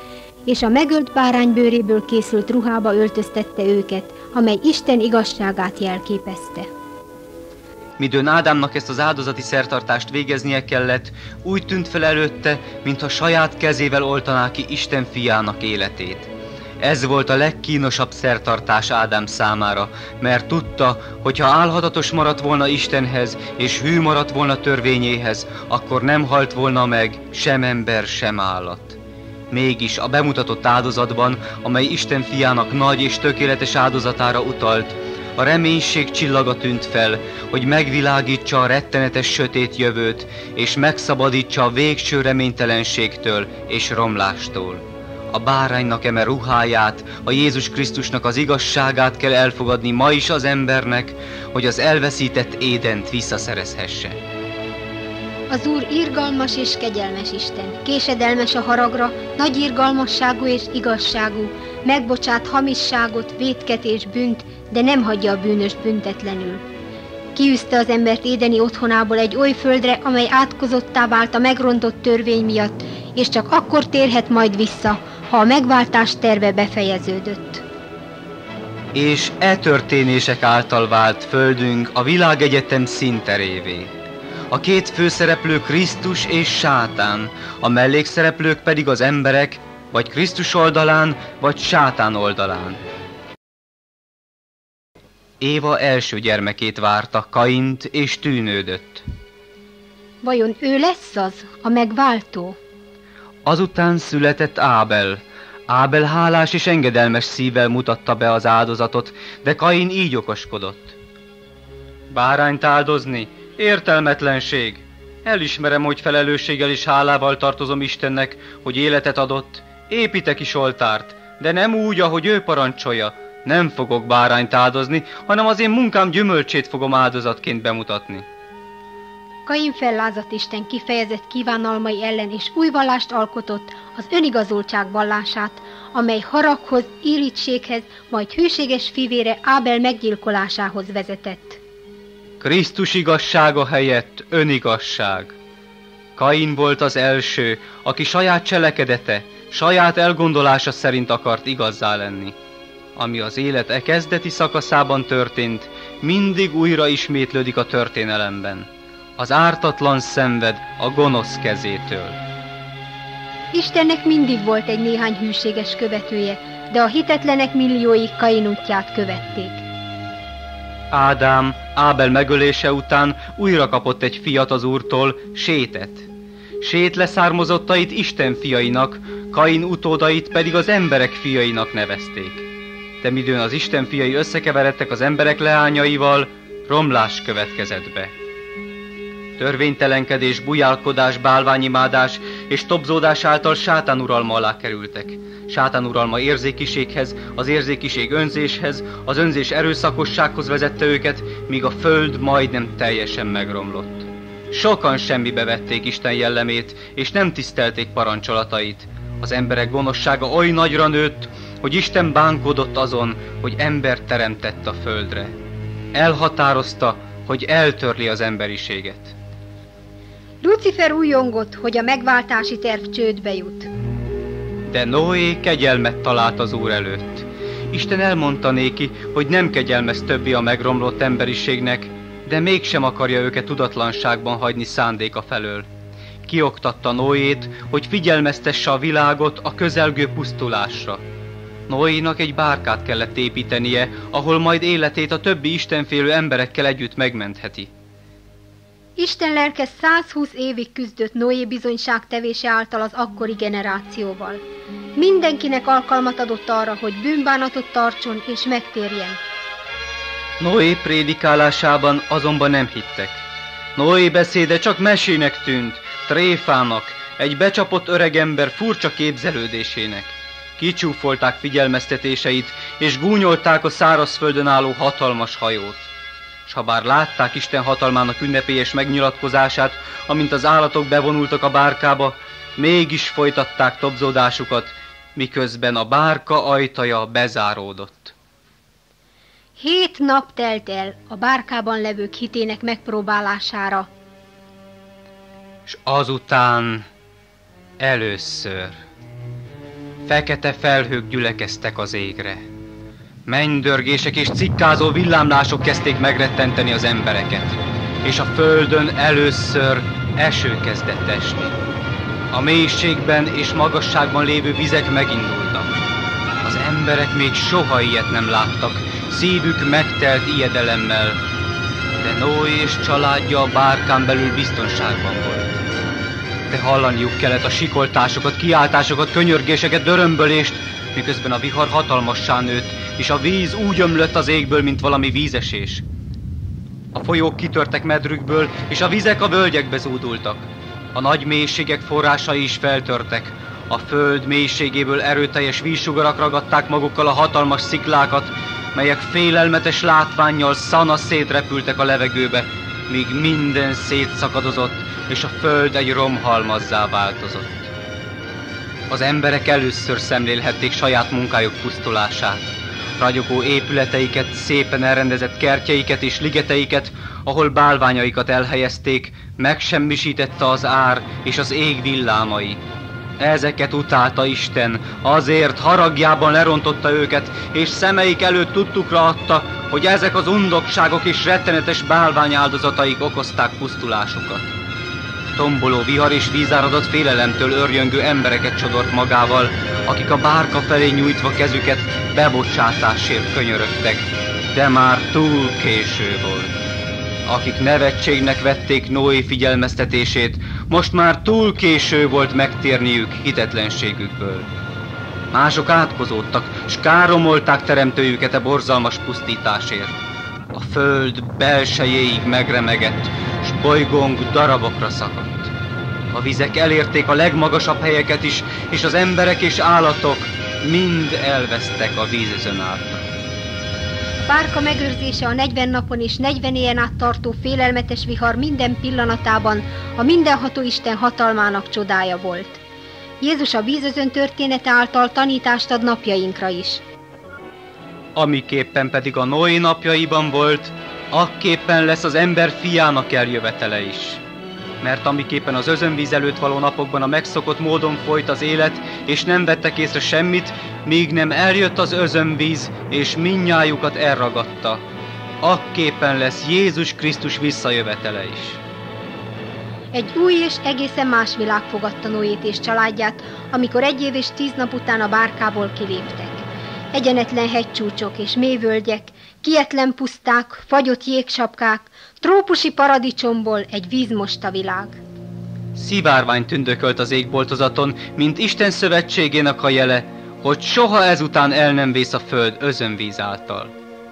és a megölt bárány bőréből készült ruhába öltöztette őket, amely Isten igazságát jelképezte. Midőn Ádámnak ezt az áldozati szertartást végeznie kellett, úgy tűnt fel előtte, mintha saját kezével oltaná ki Isten fiának életét. Ez volt a legkínosabb szertartás Ádám számára, mert tudta, hogy ha álhatatos maradt volna Istenhez, és hű maradt volna törvényéhez, akkor nem halt volna meg sem ember, sem állat. Mégis a bemutatott áldozatban, amely Isten fiának nagy és tökéletes áldozatára utalt, a reménység csillaga tűnt fel, hogy megvilágítsa a rettenetes sötét jövőt, és megszabadítsa a végső reménytelenségtől és romlástól. A báránynak eme ruháját, a Jézus Krisztusnak az igazságát kell elfogadni ma is az embernek, hogy az elveszített Édent visszaszerezhesse. Az Úr irgalmas és kegyelmes Isten, késedelmes a haragra, nagy irgalmasságú és igazságú, megbocsát hamisságot, vétket és bűnt, de nem hagyja a bűnöst büntetlenül. Kiűzte az embert édeni otthonából egy oly földre, amely átkozottá vált a megrontott törvény miatt, és csak akkor térhet majd vissza, ha a megváltás terve befejeződött. És e történések által vált földünk a világegyetem színterévé. A két főszereplő Krisztus és Sátán, a mellékszereplők pedig az emberek, vagy Krisztus oldalán, vagy Sátán oldalán. Éva első gyermekét várta, Kaint, és tűnődött. Vajon ő lesz az, a megváltó? Azután született Ábel. Ábel hálás és engedelmes szívvel mutatta be az áldozatot, de Kain így okoskodott. Bárányt áldozni? Értelmetlenség. Elismerem, hogy felelősséggel és hálával tartozom Istennek, hogy életet adott. Építek is oltárt, de nem úgy, ahogy ő parancsolja. Nem fogok bárányt áldozni, hanem az én munkám gyümölcsét fogom áldozatként bemutatni. Kain fellázadt Isten kifejezett kívánalmai ellen, és új vallást alkotott, az önigazoltság vallását, amely haraghoz, irítséghez, majd hűséges fivére Ábel meggyilkolásához vezetett. Krisztus igazsága helyett önigazság. Kain volt az első, aki saját cselekedete, saját elgondolása szerint akart igazzá lenni. Ami az élet e kezdeti szakaszában történt, mindig újra ismétlődik a történelemben. Az ártatlan szenved a gonosz kezétől. Istennek mindig volt egy néhány hűséges követője, de a hitetlenek milliói Kain útját követték. Ádám Ábel megölése után újra kapott egy fiat az Úrtól, Sétet. Sét leszármazottait Isten fiainak, Kain utódait pedig az emberek fiainak nevezték. De midőn az Isten fiai összekeveredtek az emberek leányaival, romlás következett be. Törvénytelenkedés, bujálkodás, bálványimádás és tobzódás által Sátán uralma alá kerültek. Sátán uralma érzékiséghez, az érzékiség önzéshez, az önzés erőszakossághoz vezette őket, míg a föld majdnem teljesen megromlott. Sokan semmibe vették Isten jellemét, és nem tisztelték parancsolatait. Az emberek gonoszsága oly nagyra nőtt, hogy Isten bánkodott azon, hogy embert teremtett a földre. Elhatározta, hogy eltörli az emberiséget. Lucifer újongott, hogy a megváltási terv csődbe jut. De Noé kegyelmet talált az Úr előtt. Isten elmondta néki, hogy nem kegyelmez többi a megromlott emberiségnek, de mégsem akarja őket tudatlanságban hagyni szándéka felől. Kioktatta Noét, hogy figyelmeztesse a világot a közelgő pusztulásra. Noénak egy bárkát kellett építenie, ahol majd életét a többi istenfélő emberekkel együtt megmentheti. Isten lelke százhúsz évig küzdött Noé bizonyságtevése által az akkori generációval. Mindenkinek alkalmat adott arra, hogy bűnbánatot tartson és megtérjen. Noé prédikálásában azonban nem hittek. Noé beszéde csak mesének tűnt, tréfának, egy becsapott öregember furcsa képzelődésének. Kicsúfolták figyelmeztetéseit, és gúnyolták a szárazföldön álló hatalmas hajót. S ha bár látták Isten hatalmának ünnepélyes megnyilatkozását, amint az állatok bevonultak a bárkába, mégis folytatták tobzódásukat, miközben a bárka ajtaja bezáródott. Hét nap telt el a bárkában levők hitének megpróbálására. És azután először. Fekete felhők gyülekeztek az égre. Mennydörgések és cikkázó villámlások kezdték megrettenteni az embereket, és a földön először eső kezdett esni. A mélységben és magasságban lévő vizek megindultak. Az emberek még soha ilyet nem láttak, szívük megtelt ijedelemmel, de Noé és családja a bárkán belül biztonságban volt. De hallaniuk kellett a sikoltásokat, kiáltásokat, könyörgéseket, dörömbölést, miközben a vihar hatalmassá nőtt, és a víz úgy ömlött az égből, mint valami vízesés. A folyók kitörtek medrükből, és a vizek a völgyekbe zúdultak. A nagy mélységek forrásai is feltörtek. A föld mélységéből erőteljes vízsugarak ragadták magukkal a hatalmas sziklákat, melyek félelmetes látvánnyal szana szétrepültek a levegőbe, míg minden szétszakadozott, és a föld egy romhalmazzá változott. Az emberek először szemlélhették saját munkájuk pusztulását, ragyogó épületeiket, szépen elrendezett kertjeiket és ligeteiket, ahol bálványaikat elhelyezték, megsemmisítette az ár és az ég villámai. Ezeket utálta Isten, azért haragjában lerontotta őket, és szemeik előtt tudtukra adta, hogy ezek az undokságok és rettenetes bálványáldozataik okozták pusztulásukat. Tomboló vihar és vízáradat félelemtől örjöngő embereket sodort magával, akik a bárka felé nyújtva kezüket bebocsátásért könyörögtek, de már túl késő volt. Akik nevetségnek vették Noé figyelmeztetését, most már túl késő volt megtérniük hitetlenségükből. Mások átkozódtak, s káromolták teremtőjüket a borzalmas pusztításért. A föld belsejéig megremegett, s bolygónk darabokra szakadt. A vizek elérték a legmagasabb helyeket is, és az emberek és állatok mind elvesztek a vízözön által. A bárka megőrzése a negyven napon és negyven éjjel át tartó félelmetes vihar minden pillanatában a mindenható Isten hatalmának csodája volt. Jézus a vízözön története által tanítást ad napjainkra is. Amiképpen pedig a Noé napjaiban volt, akképpen lesz az ember fiának eljövetele is. Mert amiképpen az özönvíz előtt való napokban a megszokott módon folyt az élet, és nem vettek észre semmit, míg nem eljött az özönvíz, és mindnyájukat elragadta. Akképpen lesz Jézus Krisztus visszajövetele is. Egy új és egészen más világ fogadta Noét és családját, amikor egy év és tíz nap után a bárkából kiléptek. Egyenetlen hegycsúcsok és mélyvölgyek, kietlen puszták, fagyott jégsapkák, trópusi paradicsomból egy víz most a világ. Szivárvány tündökölt az égboltozaton, mint Isten szövetségének a jele, hogy soha ezután el nem vész a föld özönvíz által.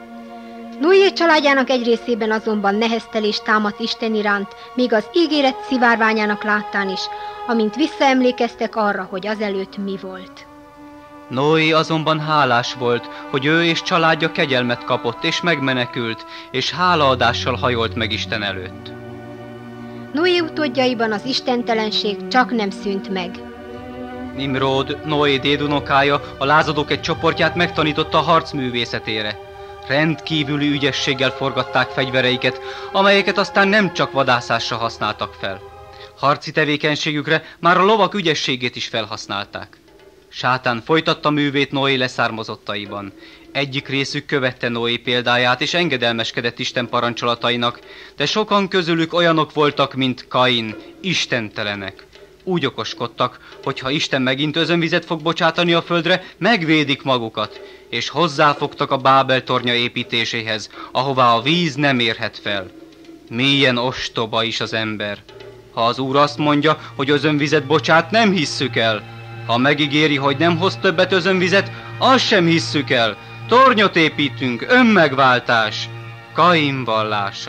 Noé családjának egy részében azonban neheztelés támadt Isten iránt, még az ígéret szivárványának láttán is, amint visszaemlékeztek arra, hogy azelőtt mi volt. Noé azonban hálás volt, hogy ő és családja kegyelmet kapott és megmenekült, és hálaadással hajolt meg Isten előtt. Noé utódjaiban az istentelenség csak nem szűnt meg. Nimród, Noé dédunokája, a lázadók egy csoportját megtanította a harc művészetére. Rendkívüli ügyességgel forgatták fegyvereiket, amelyeket aztán nem csak vadászásra használtak fel. Harci tevékenységükre már a lovak ügyességét is felhasználták. Sátán folytatta művét Noé leszármazottaiban. Egyik részük követte Noé példáját, és engedelmeskedett Isten parancsolatainak, de sokan közülük olyanok voltak, mint Kain, istentelenek. Úgy okoskodtak, hogy ha Isten megint özönvizet fog bocsátani a földre, megvédik magukat, és hozzáfogtak a Bábel tornya építéséhez, ahová a víz nem érhet fel. Milyen ostoba is az ember! Ha az Úr azt mondja, hogy özönvizet bocsát, nem hisszük el. Ha megígéri, hogy nem hoz többet özönvizet, azt sem hisszük el. Tornyot építünk, önmegváltás, Kain vallása.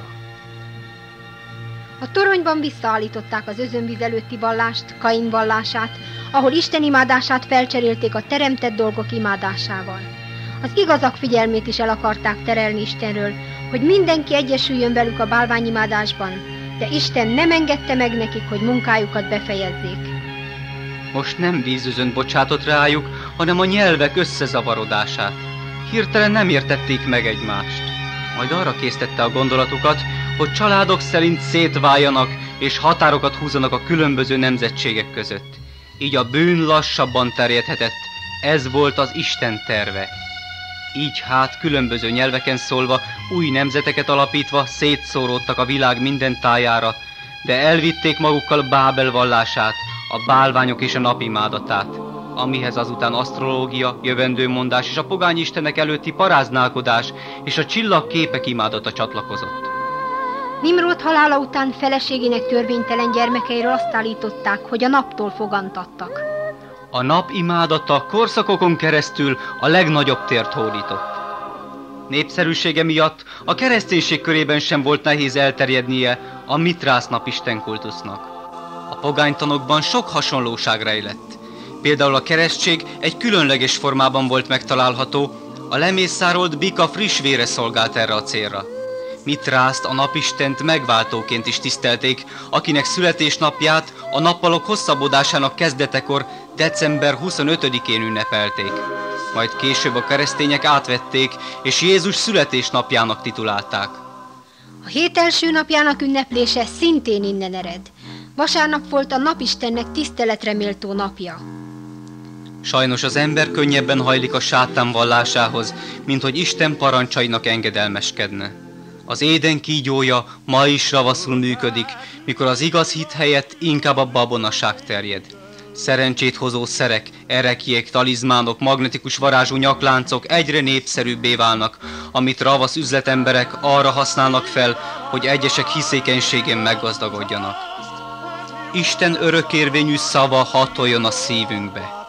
A toronyban visszaállították az özönvíz előtti vallást, Kain vallását, ahol Isten imádását felcserélték a teremtett dolgok imádásával. Az igazak figyelmét is el akarták terelni Istenről, hogy mindenki egyesüljön velük a bálványimádásban, de Isten nem engedte meg nekik, hogy munkájukat befejezzék. Most nem vízözönt bocsátott rájuk, hanem a nyelvek összezavarodását. Hirtelen nem értették meg egymást. Majd arra késztette a gondolatukat, hogy családok szerint szétváljanak és határokat húzzanak a különböző nemzetségek között. Így a bűn lassabban terjedhetett, Ez volt az Isten terve. Így hát különböző nyelveken szólva, új nemzeteket alapítva szétszóródtak a világ minden tájára, de elvitték magukkal Bábel vallását, a bálványok és a napimádatát, amihez azután asztrológia, jövendőmondás és a pogány istenek előtti paráználkodás és a csillagképek imádata csatlakozott. Nimród halála után feleségének törvénytelen gyermekeiről azt állították, hogy a naptól fogantattak. A nap imádata korszakokon keresztül a legnagyobb tért hódított. Népszerűsége miatt a kereszténység körében sem volt nehéz elterjednie a Mitrász napisten kultusznak. A pogánytanokban sok hasonlóság rejlett. Például a keresztség egy különleges formában volt megtalálható, a lemészárolt bika friss vére szolgált erre a célra. Mitrászt, a napistent megváltóként is tisztelték, akinek születésnapját a nappalok hosszabbodásának kezdetekor december huszonötödikén ünnepelték. Majd később a keresztények átvették, és Jézus születésnapjának titulálták. A hét első napjának ünneplése szintén innen ered. Vasárnap volt a napistennek tiszteletre méltó napja. Sajnos az ember könnyebben hajlik a sátán vallásához, mint hogy Isten parancsainak engedelmeskedne. Az éden kígyója ma is ravaszul működik, mikor az igaz hit helyett inkább a babonaság terjed. Szerencsét hozó szerek, erekjék, talizmánok, magnetikus varázsú nyakláncok egyre népszerűbbé válnak, amit ravasz üzletemberek arra használnak fel, hogy egyesek hiszékenységén meggazdagodjanak. Isten örökérvényű szava hatoljon a szívünkbe.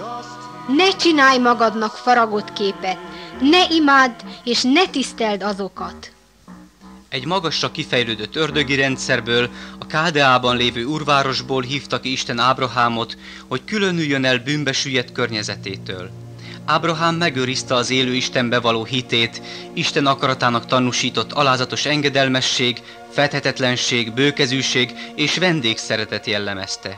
Ne csinálj magadnak faragott képet, ne imádd és ne tiszteld azokat. Egy magasra kifejlődött ördögi rendszerből, a Káldeában lévő urvárosból hívta ki Isten Ábrahámot, hogy különüljön el bűnbe süllyedt környezetétől. Ábrahám megőrizte az élő Istenbe való hitét, Isten akaratának tanúsított alázatos engedelmesség, fedhetetlenség, bőkezűség és vendégszeretet jellemezte.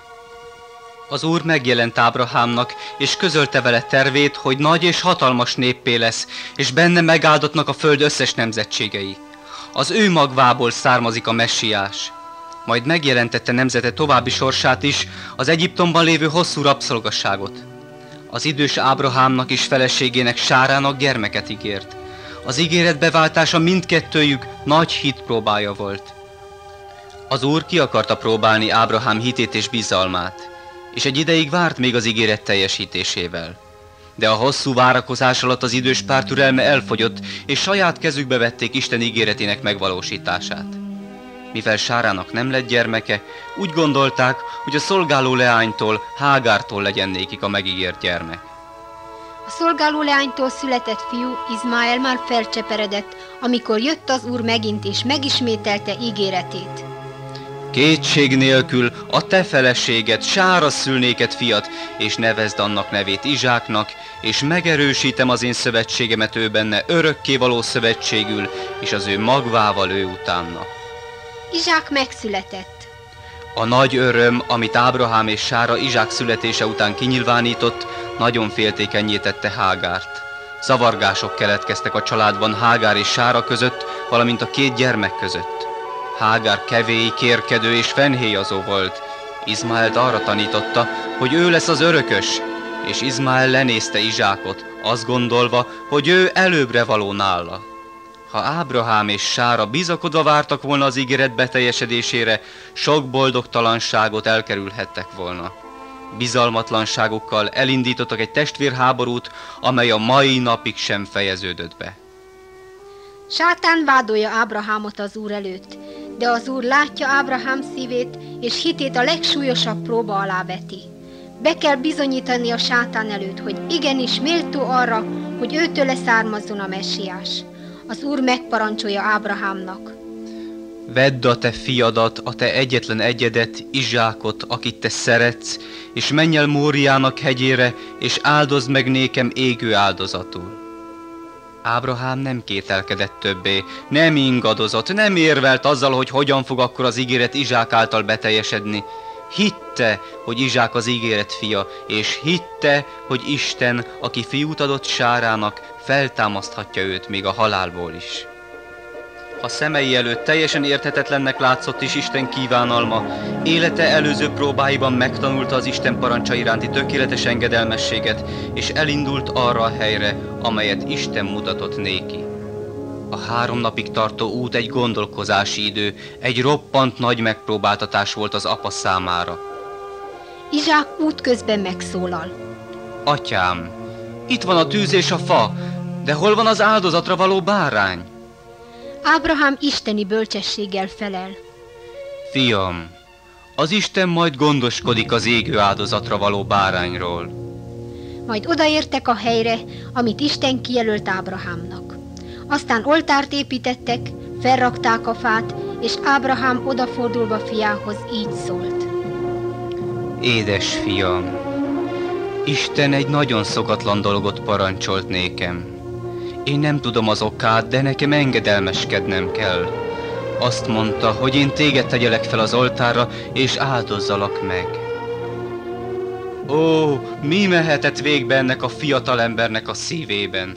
Az Úr megjelent Ábrahámnak, és közölte vele tervét, hogy nagy és hatalmas néppé lesz, és benne megáldottnak a föld összes nemzetségei. Az ő magvából származik a messiás. Majd megjelentette nemzete további sorsát is, az Egyiptomban lévő hosszú rabszolgasságot. Az idős Ábrahámnak és feleségének Sárának gyermeket ígért. Az ígéret beváltása mindkettőjük nagy hit próbája volt. Az Úr ki akarta próbálni Ábrahám hitét és bizalmát, és egy ideig várt még az ígéret teljesítésével. De a hosszú várakozás alatt az idős pár türelme elfogyott, és saját kezükbe vették Isten ígéretének megvalósítását. Mivel Sárának nem lett gyermeke, úgy gondolták, hogy a szolgáló leánytól, Hágártól legyen nékik a megígért gyermek. A szolgáló leánytól született fiú, Izmael már felcseperedett, amikor jött az Úr megint és megismételte ígéretét. Kétség nélkül a te feleséged, Sára szül néked fiat, és nevezd annak nevét Izsáknak, és megerősítem az én szövetségemet ő benne örökkévaló szövetségül, és az ő magvával ő utána. Izsák megszületett. A nagy öröm, amit Ábrahám és Sára Izsák születése után kinyilvánított, nagyon féltékennyé tette Hágárt. Zavargások keletkeztek a családban Hágár és Sára között, valamint a két gyermek között. Hágár kevély, kérkedő és fenhéjazó volt. Izmaelt arra tanította, hogy ő lesz az örökös, és Izmael lenézte Izsákot, azt gondolva, hogy ő előbbre való nála. Ha Ábrahám és Sára bizakodva vártak volna az ígéret beteljesedésére, sok boldogtalanságot elkerülhettek volna. Bizalmatlanságukkal elindítottak egy testvérháborút, amely a mai napig sem fejeződött be. Sátán vádolja Ábrahámot az Úr előtt, de az Úr látja Ábrahám szívét, és hitét a legsúlyosabb próba alá veti. Be kell bizonyítani a sátán előtt, hogy igenis méltó arra, hogy őtőle származzon a messiás. Az Úr megparancsolja Ábrahámnak. Vedd a te fiadat, a te egyetlen egyedet, Izsákot, akit te szeretsz, és menj el Móriának hegyére, és áldozd meg nékem égő áldozatul. Ábrahám nem kételkedett többé, nem ingadozott, nem érvelt azzal, hogy hogyan fog akkor az ígéret Izsák által beteljesedni. Hitte, hogy Izsák az ígéret fia, és hitte, hogy Isten, aki fiút adott Sárának, feltámaszthatja őt még a halálból is. A szemei előtt teljesen érthetetlennek látszott is Isten kívánalma. Élete előző próbáiban megtanulta az Isten parancsa iránti tökéletes engedelmességet, és elindult arra a helyre, amelyet Isten mutatott néki. A három napig tartó út egy gondolkozási idő, egy roppant nagy megpróbáltatás volt az apa számára. Izsák útközben megszólal. Atyám, itt van a tűz és a fa, de hol van az áldozatra való bárány? Ábrahám isteni bölcsességgel felel. Fiam, az Isten majd gondoskodik az égő áldozatra való bárányról. Majd odaértek a helyre, amit Isten kijelölt Ábrahámnak. Aztán oltárt építettek, felrakták a fát, és Ábrahám odafordulva fiához így szólt. Édes fiam, Isten egy nagyon szokatlan dolgot parancsolt nékem. Én nem tudom az okát, de nekem engedelmeskednem kell. Azt mondta, hogy én téged tegyelek fel az oltárra, és áldozzalak meg. Ó, mi mehetett végbe ennek a fiatalembernek a szívében?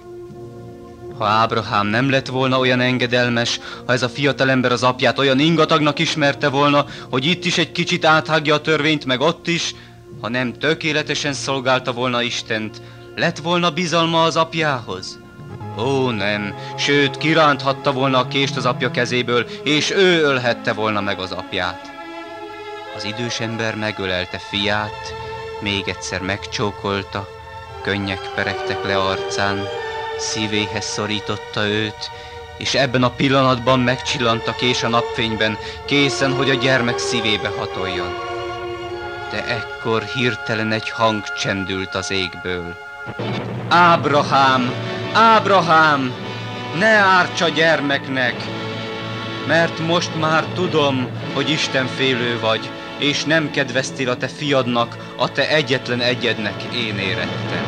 Ha Ábrahám nem lett volna olyan engedelmes, ha ez a fiatalember az apját olyan ingatagnak ismerte volna, hogy itt is egy kicsit áthágja a törvényt, meg ott is, ha nem tökéletesen szolgálta volna Istent, lett volna bizalma az apjához? Ó, nem, sőt, kiránthatta volna a kést az apja kezéből, és ő ölhette volna meg az apját. Az idős ember megölelte fiát, még egyszer megcsókolta, könnyek peregtek le arcán, szívéhez szorította őt, és ebben a pillanatban megcsillant a kés a napfényben, készen, hogy a gyermek szívébe hatoljon. De ekkor hirtelen egy hang csendült az égből. Ábrahám! Ábrahám! Ne árts a gyermeknek! Mert most már tudom, hogy istenfélő vagy, és nem kedveztél a te fiadnak, a te egyetlen egyednek, én érettem.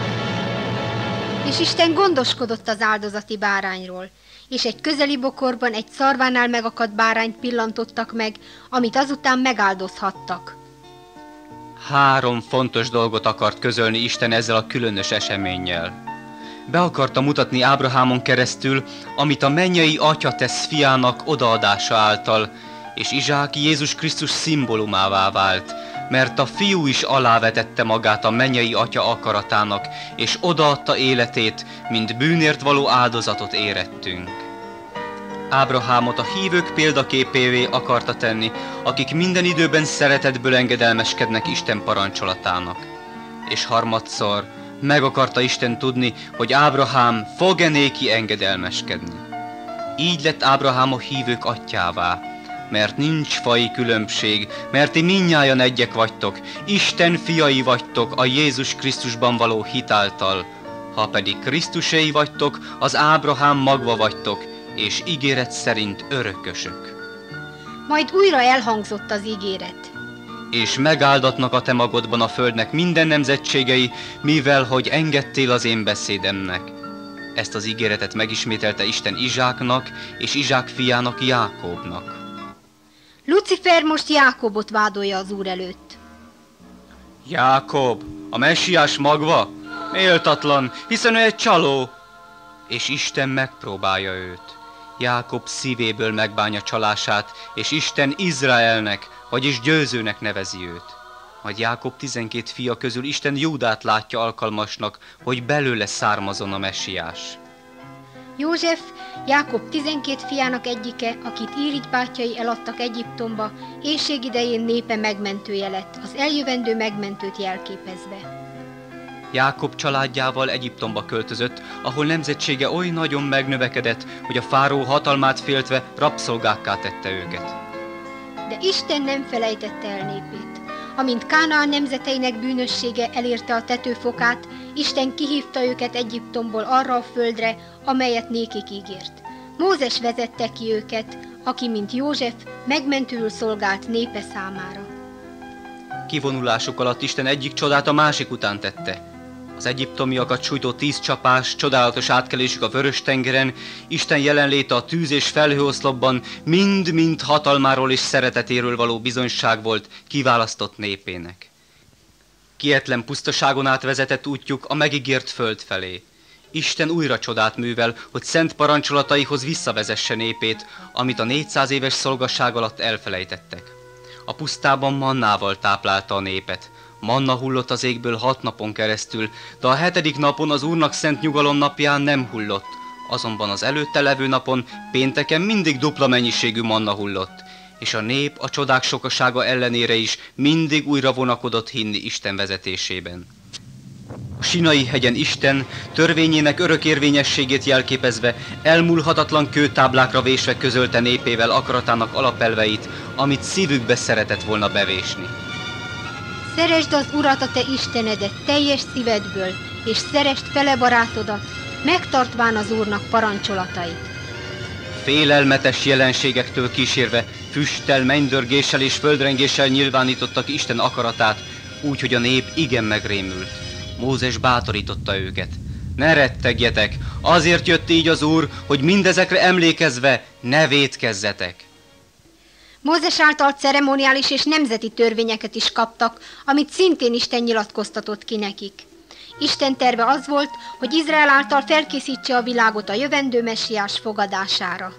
És Isten gondoskodott az áldozati bárányról, és egy közeli bokorban egy szarvánál megakadt bárányt pillantottak meg, amit azután megáldozhattak. Három fontos dolgot akart közölni Isten ezzel a különös eseménnyel. Be akarta mutatni Ábrahámon keresztül, amit a mennyei atya tesz fiának odaadása által, és Izsák Jézus Krisztus szimbólumává vált, mert a fiú is alávetette magát a mennyei atya akaratának, és odaadta életét, mint bűnért való áldozatot érettünk. Ábrahámot a hívők példaképévé akarta tenni, akik minden időben szeretetből engedelmeskednek Isten parancsolatának. És harmadszor meg akarta Isten tudni, hogy Ábrahám fog-e néki engedelmeskedni. Így lett Ábrahám a hívők atyjává, mert nincs faji különbség, mert ti mindnyájan egyek vagytok, Isten fiai vagytok a Jézus Krisztusban való hit által, ha pedig Krisztuséi vagytok, az Ábrahám magva vagytok, és ígéret szerint örökösök. Majd újra elhangzott az ígéret. És megáldatnak a te magodban a földnek minden nemzetségei, mivel hogy engedtél az én beszédemnek. Ezt az ígéretet megismételte Isten Izsáknak, és Izsák fiának Jákóbnak. Lucifer most Jákobot vádolja az Úr előtt. Jákob, a messiás magva? Méltatlan, hiszen ő egy csaló. És Isten megpróbálja őt. Jákob szívéből megbánja csalását, és Isten Izraelnek, vagyis győzőnek nevezi őt. Majd Jákob tizenkét fia közül Isten Júdát látja alkalmasnak, hogy belőle származon a messiás. József, Jákob tizenkét fiának egyike, akit irigypátyai eladtak Egyiptomba, éhség idején népe megmentője lett, az eljövendő megmentőt jelképezve. Jákob családjával Egyiptomba költözött, ahol nemzetsége oly nagyon megnövekedett, hogy a fáró hatalmát féltve rabszolgákká tette őket. De Isten nem felejtette el népét. Amint Kánaán nemzeteinek bűnössége elérte a tetőfokát, Isten kihívta őket Egyiptomból arra a földre, amelyet nékik ígért. Mózes vezette ki őket, aki, mint József, megmentőül szolgált népe számára. Kivonulásuk alatt Isten egyik csodát a másik után tette. Az egyiptomiakat sújtó tíz csapás, csodálatos átkelésük a Vörös-tengeren, Isten jelenléte a tűz és felhőoszlopban mind-mind hatalmáról és szeretetéről való bizonyság volt kiválasztott népének. Kietlen pusztaságon át vezetett útjuk a megígért föld felé, Isten újra csodát művel, hogy szent parancsolataihoz visszavezesse népét, amit a négyszáz éves szolgasság alatt elfelejtettek. A pusztában mannával táplálta a népet. Manna hullott az égből hat napon keresztül, de a hetedik napon, az Úrnak szent nyugalom napján nem hullott. Azonban az előtte levő napon, pénteken mindig dupla mennyiségű manna hullott, és a nép a csodák sokasága ellenére is mindig újra vonakodott hinni Isten vezetésében. A Sinai hegyen Isten törvényének örökérvényességét jelképezve elmúlhatatlan kőtáblákra vésve közölte népével akaratának alapelveit, amit szívükbe szeretett volna bevésni. Szeresd az Urat, a te Istenedet teljes szívedből, és szeresd fele barátodat, megtartván az Úrnak parancsolatait. Félelmetes jelenségektől kísérve, füsttel, mennydörgéssel és földrengéssel nyilvánítottak Isten akaratát, úgy, hogy a nép igen megrémült. Mózes bátorította őket. Ne rettegjetek, azért jött így az Úr, hogy mindezekre emlékezve ne vétkezzetek. Mózes által ceremoniális és nemzeti törvényeket is kaptak, amit szintén Isten nyilatkoztatott ki nekik. Isten terve az volt, hogy Izrael által felkészítse a világot a jövendő messiás fogadására.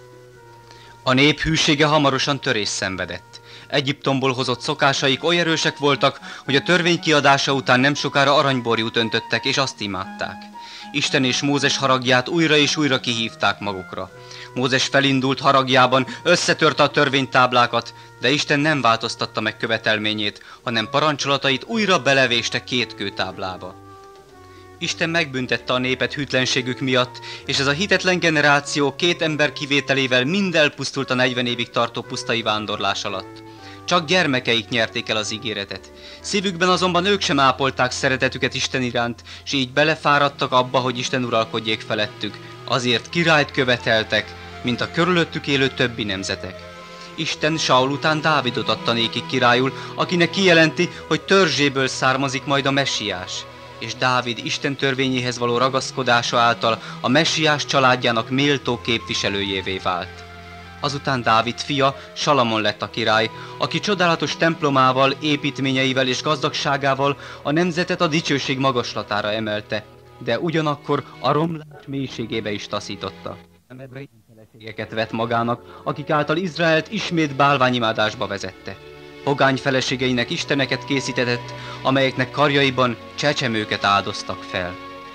A nép hűsége hamarosan törés szenvedett. Egyiptomból hozott szokásaik oly erősek voltak, hogy a törvény kiadása után nem sokára aranyborjút öntöttek, és azt imádták. Isten és Mózes haragját újra és újra kihívták magukra. Mózes felindult haragjában, összetörte a törvénytáblákat, de Isten nem változtatta meg követelményét, hanem parancsolatait újra belevéste két kőtáblába. Isten megbüntette a népet hűtlenségük miatt, és ez a hitetlen generáció két ember kivételével mind elpusztult a negyven évig tartó pusztai vándorlás alatt. Csak gyermekeik nyerték el az ígéretet. Szívükben azonban ők sem ápolták szeretetüket Isten iránt, s így belefáradtak abba, hogy Isten uralkodjék felettük. Azért királyt követeltek, mint a körülöttük élő többi nemzetek. Isten Saul után Dávidot adta nékik királyul, akinek kijelenti, hogy törzséből származik majd a messiás. És Dávid Isten törvényéhez való ragaszkodása által a messiás családjának méltó képviselőjévé vált. Azután Dávid fia, Salamon lett a király, aki csodálatos templomával, építményeivel és gazdagságával a nemzetet a dicsőség magaslatára emelte, de ugyanakkor a romlás mélységébe is taszította. Ilyen feleségeket vett magának, akik által Izraelt ismét bálványimádásba vezette. Pogány feleségeinek isteneket készítetett, amelyeknek karjaiban csecsemőket áldoztak fel.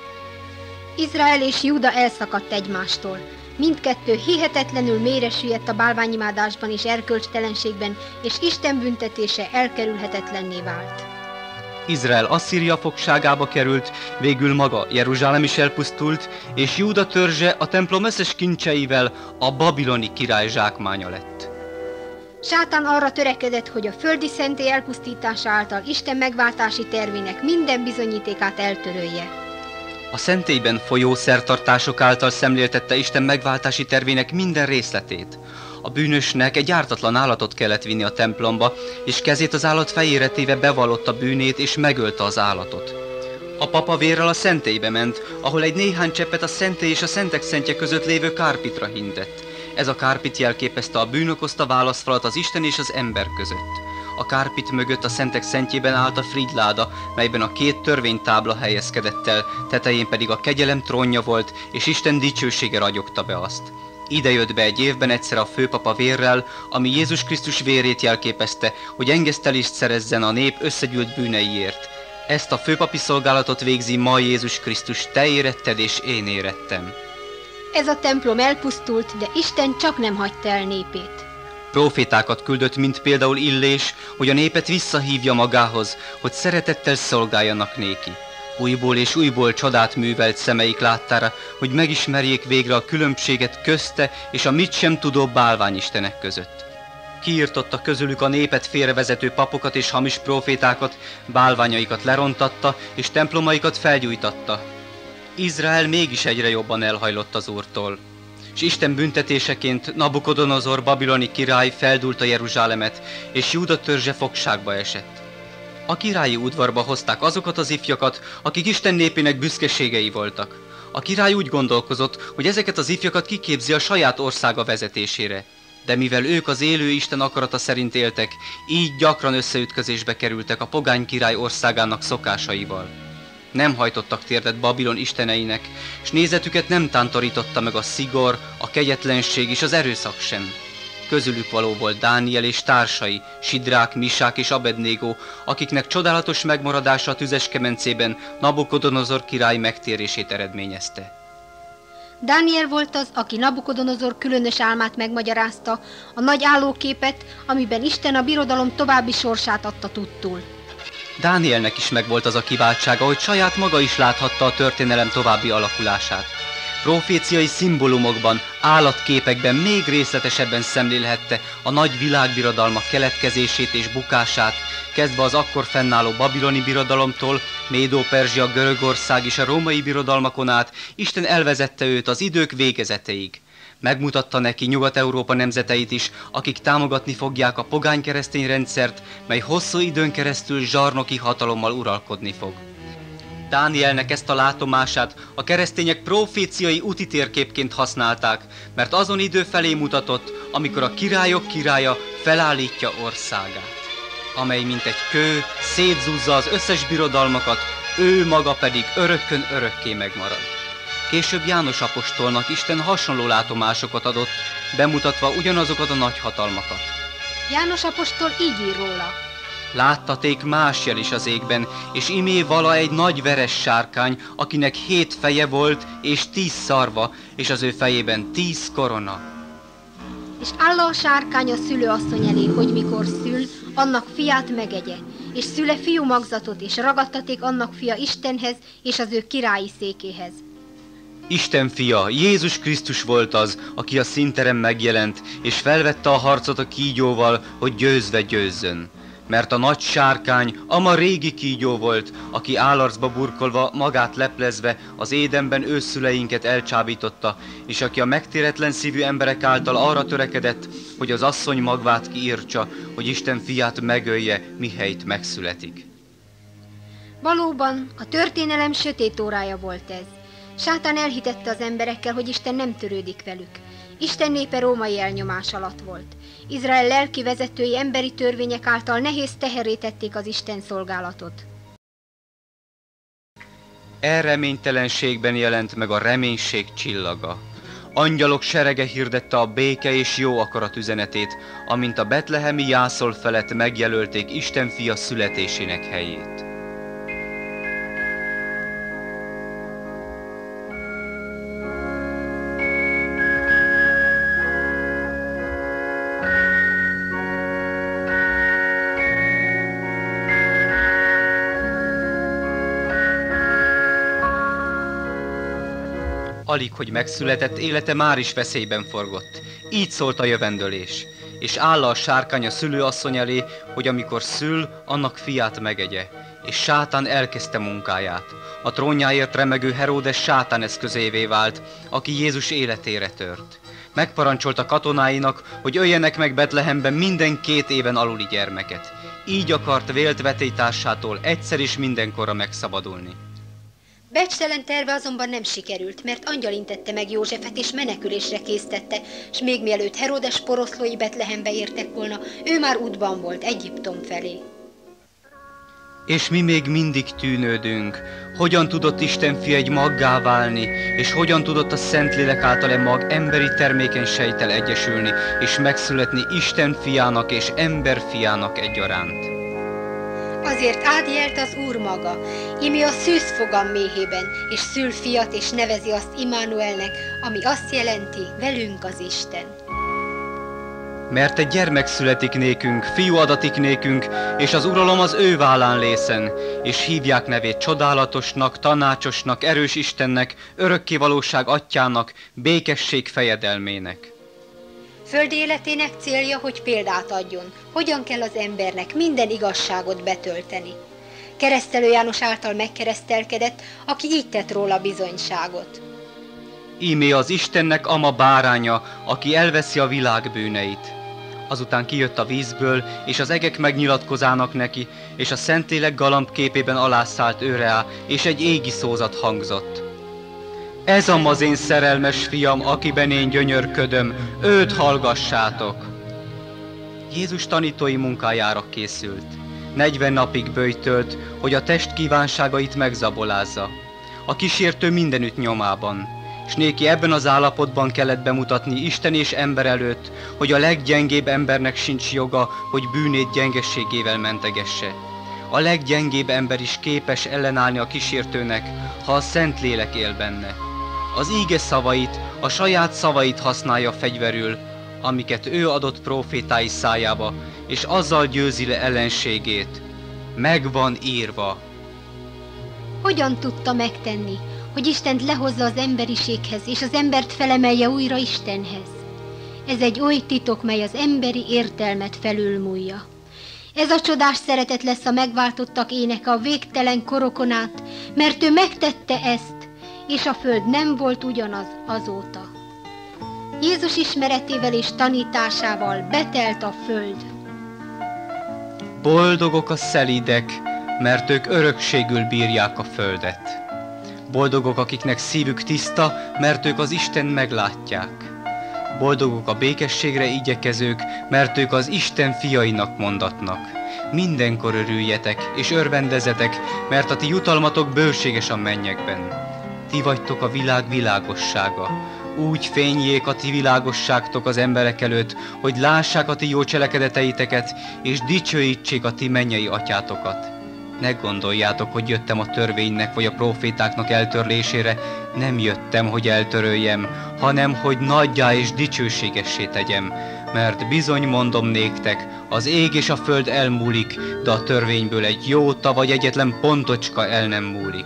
Izrael és Júda elszakadt egymástól. Mindkettő hihetetlenül mélyre süllyedt a bálványimádásban és erkölcstelenségben, és Isten büntetése elkerülhetetlenné vált. Izrael Asszíria fogságába került, végül maga Jeruzsálem is elpusztult, és Júda törzse a templom összes kincseivel a babiloni király zsákmánya lett. Sátán arra törekedett, hogy a földi szentély elpusztítása által Isten megváltási tervének minden bizonyítékát eltörölje. A szentélyben folyó szertartások által szemléltette Isten megváltási tervének minden részletét. A bűnösnek egy ártatlan állatot kellett vinni a templomba, és kezét az állat fejére téve bevallotta bűnét, és megölte az állatot. A papa vérrel a szentélybe ment, ahol egy néhány cseppet a szentély és a szentek szentje között lévő kárpitra hintett. Ez a kárpit jelképezte a bűn okozta válaszfalat az Isten és az ember között. A kárpit mögött a szentek szentjében állt a frigyláda, melyben a két törvénytábla helyezkedett el, tetején pedig a kegyelem trónja volt, és Isten dicsősége ragyogta be azt. Ide jött be egy évben egyszer a főpapa vérrel, ami Jézus Krisztus vérét jelképezte, hogy engesztelést szerezzen a nép összegyűlt bűneiért. Ezt a főpapi szolgálatot végzi ma Jézus Krisztus, te éretted és én érettem. Ez a templom elpusztult, de Isten csak nem hagyta el népét. Profétákat küldött, mint például Illés, hogy a népet visszahívja magához, hogy szeretettel szolgáljanak néki. Újból és újból csodát művelt szemeik láttára, hogy megismerjék végre a különbséget közte és a mit sem tudó bálványistenek között. Kiirtotta közülük a népet félrevezető papokat és hamis profétákat, bálványaikat lerontatta és templomaikat felgyújtatta. Izrael mégis egyre jobban elhajlott az Úrtól, és Isten büntetéseként Nabukodonozor babiloni király feldúlta Jeruzsálemet, és Júda törzse fogságba esett. A királyi udvarba hozták azokat az ifjakat, akik Isten népének büszkeségei voltak. A király úgy gondolkozott, hogy ezeket az ifjakat kiképzi a saját országa vezetésére. De mivel ők az élő Isten akarata szerint éltek, így gyakran összeütközésbe kerültek a pogány király országának szokásaival. Nem hajtottak térdet Babilon isteneinek, s nézetüket nem tántorította meg a szigor, a kegyetlenség és az erőszak sem. Közülük való volt Dániel és társai, Sidrák, Misák és Abednégó, akiknek csodálatos megmaradása a tüzes kemencében Nabukodonozor király megtérését eredményezte. Dániel volt az, aki Nabukodonozor különös álmát megmagyarázta, a nagy állóképet, amiben Isten a birodalom további sorsát adta tudtul. Dánielnek is megvolt az a kiváltsága, hogy saját maga is láthatta a történelem további alakulását. Proféciai szimbólumokban, állatképekben még részletesebben szemlélhette a nagy világbirodalmak keletkezését és bukását, kezdve az akkor fennálló babiloni birodalomtól, Médó-Perzsia, Görögország és a római birodalmakon át Isten elvezette őt az idők végezeteig. Megmutatta neki Nyugat-Európa nemzeteit is, akik támogatni fogják a pogány keresztény rendszert, mely hosszú időn keresztül zsarnoki hatalommal uralkodni fog. Dánielnek ezt a látomását a keresztények proféciai útitérképként használták, mert azon idő felé mutatott, amikor a királyok királya felállítja országát, amely mint egy kő szétzúzza az összes birodalmakat, ő maga pedig örökkön örökké megmarad. Később János apostolnak Isten hasonló látomásokat adott, bemutatva ugyanazokat a nagy hatalmakat. János apostol így ír róla. Láttaték más jel is az égben, és imé vala egy nagy veres sárkány, akinek hét feje volt, és tíz szarva, és az ő fejében tíz korona. És áll a sárkány a szülőasszony elé, hogy mikor szül, annak fiát megegye, és szüle fiú magzatot, és ragadtaték annak fia Istenhez, és az ő királyi székéhez. Isten fia, Jézus Krisztus volt az, aki a színterem megjelent, és felvette a harcot a kígyóval, hogy győzve győzzön. Mert a nagy sárkány ama régi kígyó volt, aki állarcba burkolva, magát leplezve az édenben ősszüleinket elcsábította, és aki a megtéretlen szívű emberek által arra törekedett, hogy az asszony magvát kiírtsa, hogy Isten fiát megölje, mihelyt megszületik. Valóban, a történelem sötét órája volt ez. Sátán elhitette az emberekkel, hogy Isten nem törődik velük. Isten népe római elnyomás alatt volt. Izrael lelki vezetői emberi törvények által nehéz teherré tették az Isten szolgálatot. Elreménytelenségben jelent meg a reménység csillaga. Angyalok serege hirdette a béke és jó akarat üzenetét, amint a betlehemi jászol felett megjelölték Isten fia születésének helyét. Alig, hogy megszületett, élete már is veszélyben forgott. Így szólt a jövendőlés. És áll a sárkány a szülőasszony elé, hogy amikor szül, annak fiát megegye. És Sátán elkezdte munkáját. A trónjáért remegő Heródes Sátán eszközévé vált, aki Jézus életére tört. Megparancsolta katonáinak, hogy öljenek meg Betlehemben minden két éven aluli gyermeket. Így akart vélt vetélytársától egyszer is mindenkorra megszabadulni. Becstelen terve azonban nem sikerült, mert angyal intette meg Józsefet és menekülésre késztette, s még mielőtt Heródes poroszlói Betlehembe értek volna, ő már útban volt Egyiptom felé. És mi még mindig tűnődünk, hogyan tudott Isten fia egy maggá válni, és hogyan tudott a Szentlélek által e mag emberi termékeny sejttel egyesülni, és megszületni Isten fiának és ember fiának egyaránt. Azért ádjelt az Úr maga, imi a szűzfogam méhében, és szül fiat, és nevezi azt Immanuelnek, ami azt jelenti, velünk az Isten. Mert egy gyermek születik nékünk, fiú adatik nékünk, és az uralom az ő vállán lészen, és hívják nevét csodálatosnak, tanácsosnak, erős Istennek, örökkévalóság atyának, békesség fejedelmének. Földi életének célja, hogy példát adjon, hogyan kell az embernek minden igazságot betölteni. Keresztelő János által megkeresztelkedett, aki így tett róla bizonyságot. Ímé az Istennek ama báránya, aki elveszi a világ bűneit. Azután kijött a vízből, és az egek megnyilatkozának neki, és a Szentlélek galamb képében alászállt őre á, és egy égi szózat hangzott. Ez am az én szerelmes fiam, akiben én gyönyörködöm, őt hallgassátok! Jézus tanítói munkájára készült. negyven napig böjtölt, hogy a test kívánságait megzabolázza. A kísértő mindenütt nyomában, s néki ebben az állapotban kellett bemutatni Isten és ember előtt, hogy a leggyengébb embernek sincs joga, hogy bűnét gyengességével mentegesse. A leggyengébb ember is képes ellenállni a kísértőnek, ha a Szentlélek él benne. Az íge szavait, a saját szavait használja fegyverül, amiket ő adott prófétái szájába, és azzal győzi le ellenségét. Meg van írva. Hogyan tudta megtenni, hogy Istent lehozza az emberiséghez, és az embert felemelje újra Istenhez? Ez egy oly titok, mely az emberi értelmet felülmúlja. Ez a csodás szeretet lesz a megváltottak éneke a végtelen korokon át, mert ő megtette ezt, és a föld nem volt ugyanaz azóta. Jézus ismeretével és tanításával betelt a föld. Boldogok a szelídek, mert ők örökségül bírják a földet. Boldogok, akiknek szívük tiszta, mert ők az Isten meglátják. Boldogok a békességre igyekezők, mert ők az Isten fiainak mondatnak. Mindenkor örüljetek és örvendezetek, mert a ti jutalmatok bőséges a mennyekben. Ti vagytok a világ világossága. Úgy fényjék a ti világosságtok az emberek előtt, hogy lássák a ti jó cselekedeteiteket, és dicsőítsék a ti mennyei atyátokat. Ne gondoljátok, hogy jöttem a törvénynek vagy a prófétáknak eltörlésére, nem jöttem, hogy eltöröljem, hanem hogy nagyjá és dicsőségessé tegyem. Mert bizony mondom néktek, az ég és a föld elmúlik, de a törvényből egy jóta vagy egyetlen pontocska el nem múlik.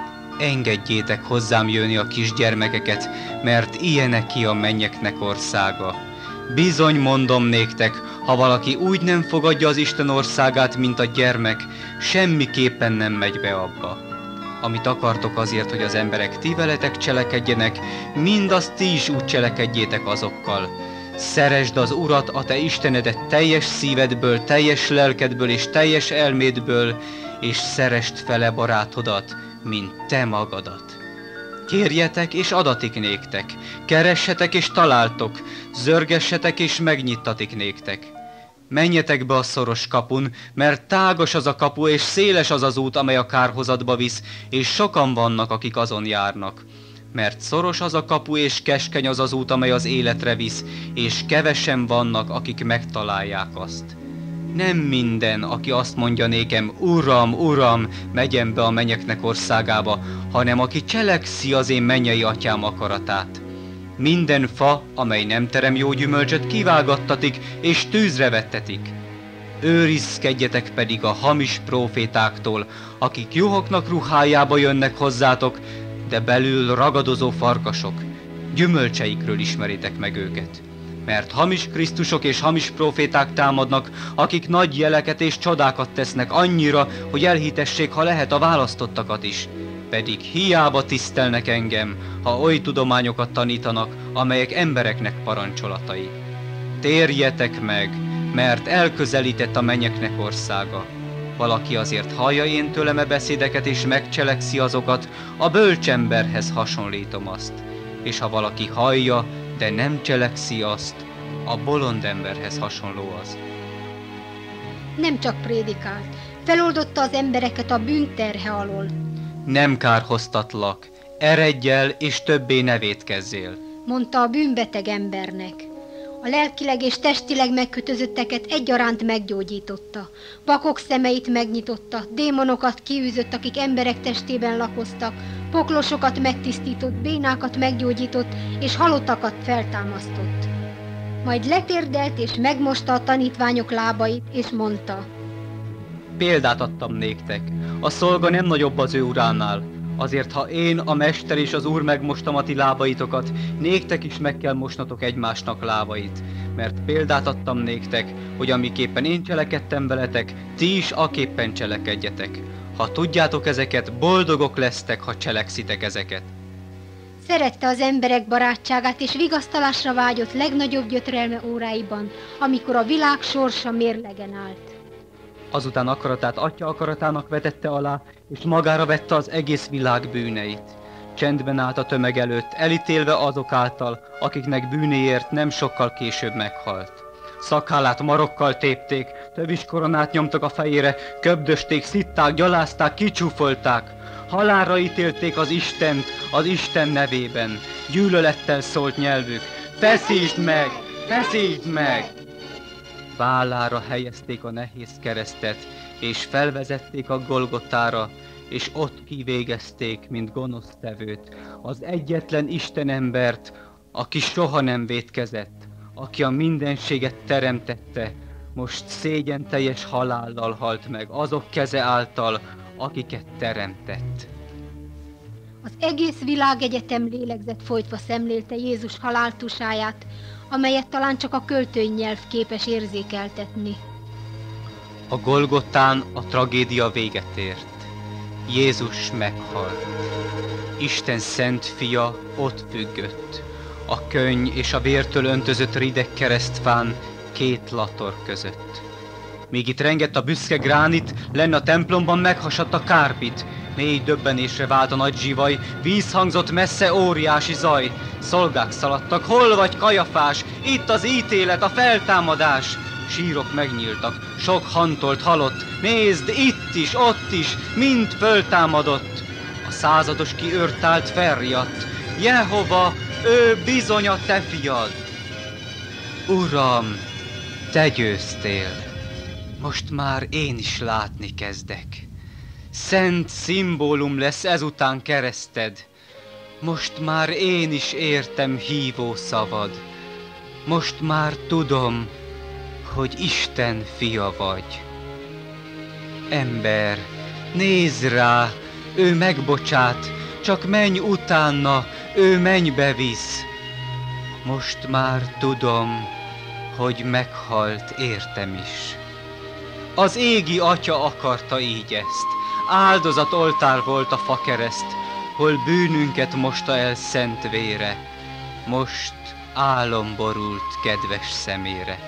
Engedjétek hozzám jönni a kisgyermekeket, mert ilyeneké a mennyeknek országa. Bizony mondom néktek, ha valaki úgy nem fogadja az Isten országát, mint a gyermek, semmiképpen nem megy be abba. Amit akartok azért, hogy az emberek ti veletek cselekedjenek, mindazt ti is úgy cselekedjétek azokkal. Szeresd az Urat, a te Istenedet teljes szívedből, teljes lelkedből és teljes elmédből, és szeresd fele barátodat, mint te magadat. Kérjetek, és adatik néktek, keressetek, és találtok, zörgessetek, és megnyittatik néktek. Menjetek be a szoros kapun, mert tágos az a kapu, és széles az az út, amely a kárhozatba visz, és sokan vannak, akik azon járnak. Mert szoros az a kapu, és keskeny az az út, amely az életre visz, és kevesen vannak, akik megtalálják azt. Nem minden, aki azt mondja nékem, Uram, Uram, megyen be a mennyeknek országába, hanem aki cselekszi az én mennyei atyám akaratát. Minden fa, amely nem terem jó gyümölcsöt, kivágattatik és tűzre vettetik. Őrizkedjetek pedig a hamis prófétáktól, akik juhoknak ruhájába jönnek hozzátok, de belül ragadozó farkasok. Gyümölcseikről ismeritek meg őket. Mert hamis Krisztusok és hamis próféták támadnak, akik nagy jeleket és csodákat tesznek annyira, hogy elhitessék, ha lehet, a választottakat is. Pedig hiába tisztelnek engem, ha oly tudományokat tanítanak, amelyek embereknek parancsolatai. Térjetek meg, mert elközelített a mennyeknek országa. Valaki azért hallja én tőlem e beszédeket és megcselekszi azokat, a bölcsemberhez hasonlítom azt. És ha valaki hallja, de nem cselekszi azt, a bolond emberhez hasonló az. Nem csak prédikált, feloldotta az embereket a bűnterhe alól. Nem kárhoztatlak, eredj el, és többé ne vétkezzél, mondta a bűnbeteg embernek. A lelkileg és testileg megkötözötteket egyaránt meggyógyította. Vakok szemeit megnyitotta, démonokat kiűzött, akik emberek testében lakoztak, poklosokat megtisztított, bénákat meggyógyított, és halottakat feltámasztott. Majd letérdelt és megmosta a tanítványok lábait, és mondta: Példát adtam néktek, a szolga nem nagyobb az ő uránál. Azért, ha én, a mester és az úr megmostam a ti lábaitokat, néktek is meg kell mosnatok egymásnak lábait. Mert példát adtam néktek, hogy amiképpen én cselekedtem veletek, ti is aképpen cselekedjetek. Ha tudjátok ezeket, boldogok lesztek, ha cselekszitek ezeket. Szerette az emberek barátságát, és vigasztalásra vágyott legnagyobb gyötrelme óráiban, amikor a világ sorsa mérlegen állt. Azután akaratát atya akaratának vetette alá, és magára vette az egész világ bűneit. Csendben állt a tömeg előtt, elítélve azok által, akiknek bűnéért nem sokkal később meghalt. Szakállát marokkal tépték, tövis koronát nyomtak a fejére, köbdösték, szitták, gyalázták, kicsúfolták. Halálra ítélték az Istent, az Isten nevében. Gyűlölettel szólt nyelvük: feszítsd meg, feszítsd meg! Vállára helyezték a nehéz keresztet, és felvezették a Golgotára, és ott kivégezték, mint gonosztevőt, az egyetlen Istenembert, aki soha nem vétkezett, aki a mindenséget teremtette, most szégyenteljes halállal halt meg azok keze által, akiket teremtett. Az egész világegyetem lélegzet folytva szemlélte Jézus haláltusáját, amelyet talán csak a költői nyelv képes érzékeltetni. A Golgotán a tragédia véget ért. Jézus meghalt. Isten szent fia ott függött, a könny és a vértől öntözött rideg keresztfán két lator között. Míg itt rengett a büszke gránit, lenne a templomban meghasadt a kárpit. Mély döbbenésre vált a nagy zsivaj, vízhangzott messze óriási zaj. Szolgák szaladtak: hol vagy, Kajafás? Itt az ítélet, a feltámadás. Sírok megnyíltak, sok hantolt halott. Nézd, itt is, ott is, mind föltámadott. A százados kiőrtált felriadt: Jehova, ő bizony a te fiad. Uram, te győztél, most már én is látni kezdek. Szent szimbólum lesz ezután kereszted. Most már én is értem hívó szavad. Most már tudom, hogy Isten fia vagy. Ember, nézz rá, ő megbocsát, csak menj utána, ő mennybe visz. Most már tudom, hogy meghalt értem is. Az égi Atya akarta így ezt. Áldozat oltár volt a fakereszt, hol bűnünket mosta el szent vére. Most álom borult kedves szemére.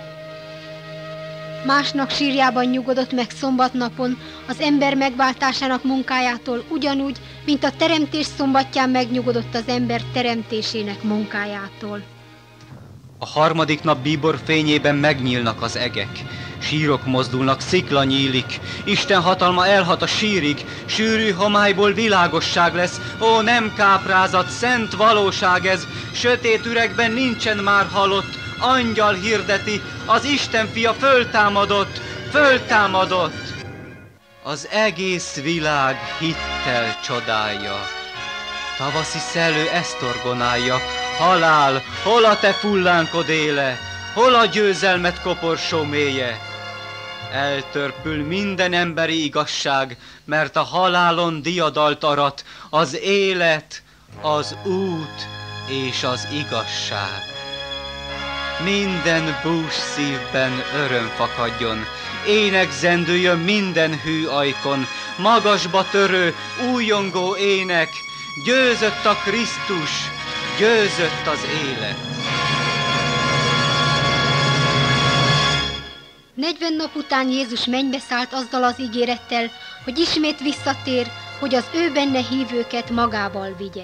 Másnak sírjában nyugodott meg szombatnapon az ember megváltásának munkájától, ugyanúgy, mint a teremtés szombatján megnyugodott az ember teremtésének munkájától. A harmadik nap bíbor fényében megnyílnak az egek, sírok mozdulnak, szikla nyílik, Isten hatalma elhat a sírig, sűrű homályból világosság lesz, ó, nem káprázat, szent valóság ez, sötét üregben nincsen már halott, angyal hirdeti, az Isten fia föltámadott, föltámadott. Az egész világ hittel csodálja, tavaszi szellő ezt orgonálja: halál, hol a te fullánkod éle, hol a győzelmet koporsó mélye? Eltörpül minden emberi igazság, mert a halálon diadalt arat az élet, az út és az igazság. Minden bús szívben öröm fakadjon, ének zendüljön minden hű ajkon, magasba törő, újongó ének: győzött a Krisztus, győzött az élet. negyven nap után Jézus mennybe szállt azzal az ígérettel, hogy ismét visszatér, hogy az ő benne hívőket magával vigye.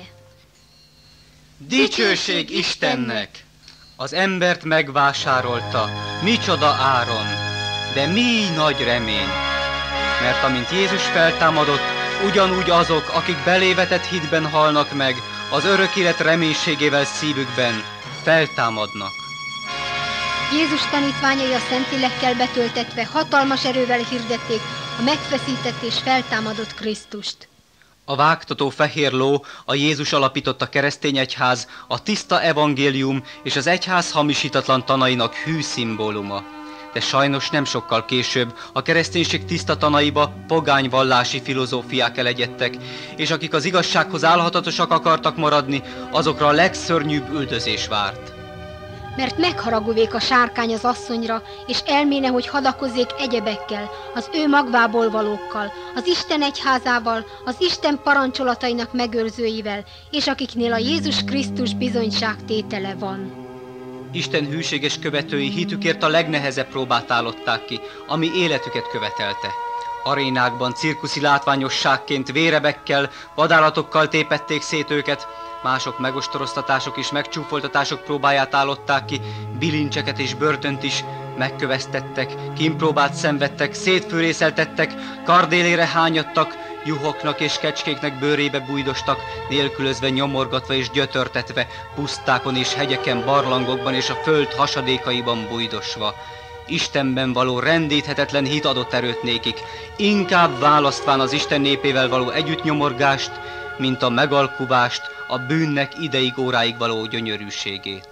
Dicsőség Istennek! Az embert megvásárolta, micsoda áron, de mi nagy remény! Mert amint Jézus feltámadott, ugyanúgy azok, akik belévetett hitben halnak meg, az örök élet reménységével szívükben feltámadnak. Jézus tanítványai a Szentlélekkel betöltetve hatalmas erővel hirdették a megfeszített és feltámadott Krisztust. A vágtató fehér ló, a Jézus alapította keresztény egyház, a tiszta evangélium és az egyház hamisítatlan tanainak hű szimbóluma. De sajnos nem sokkal később a kereszténység tiszta tanaiba pogány vallási filozófiák elegyedtek, és akik az igazsághoz állhatatosak akartak maradni, azokra a legszörnyűbb üldözés várt. Mert megharagúvék a sárkány az asszonyra, és elméne, hogy hadakozzék egyebekkel, az ő magvából valókkal, az Isten egyházával, az Isten parancsolatainak megőrzőivel, és akiknél a Jézus Krisztus bizonyságtétele van. Isten hűséges követői hitükért a legnehezebb próbát állották ki, ami életüket követelte. Arénákban cirkuszi látványosságként vérebekkel, vadállatokkal tépették szét őket, mások megostoroztatások és megcsúfoltatások próbáját állották ki, bilincseket és börtönt is, Megköveztettek, kínpróbát szenvedtek, szétfűrészeltettek, kardélére hányadtak, juhoknak és kecskéknek bőrébe bújdostak, nélkülözve, nyomorgatva és gyötörtetve, pusztákon és hegyeken, barlangokban és a föld hasadékaiban bújdosva. Istenben való rendíthetetlen hit adott erőt nékik, inkább választván az Isten népével való együttnyomorgást, mint a megalkuvást, a bűnnek ideig óráig való gyönyörűségét.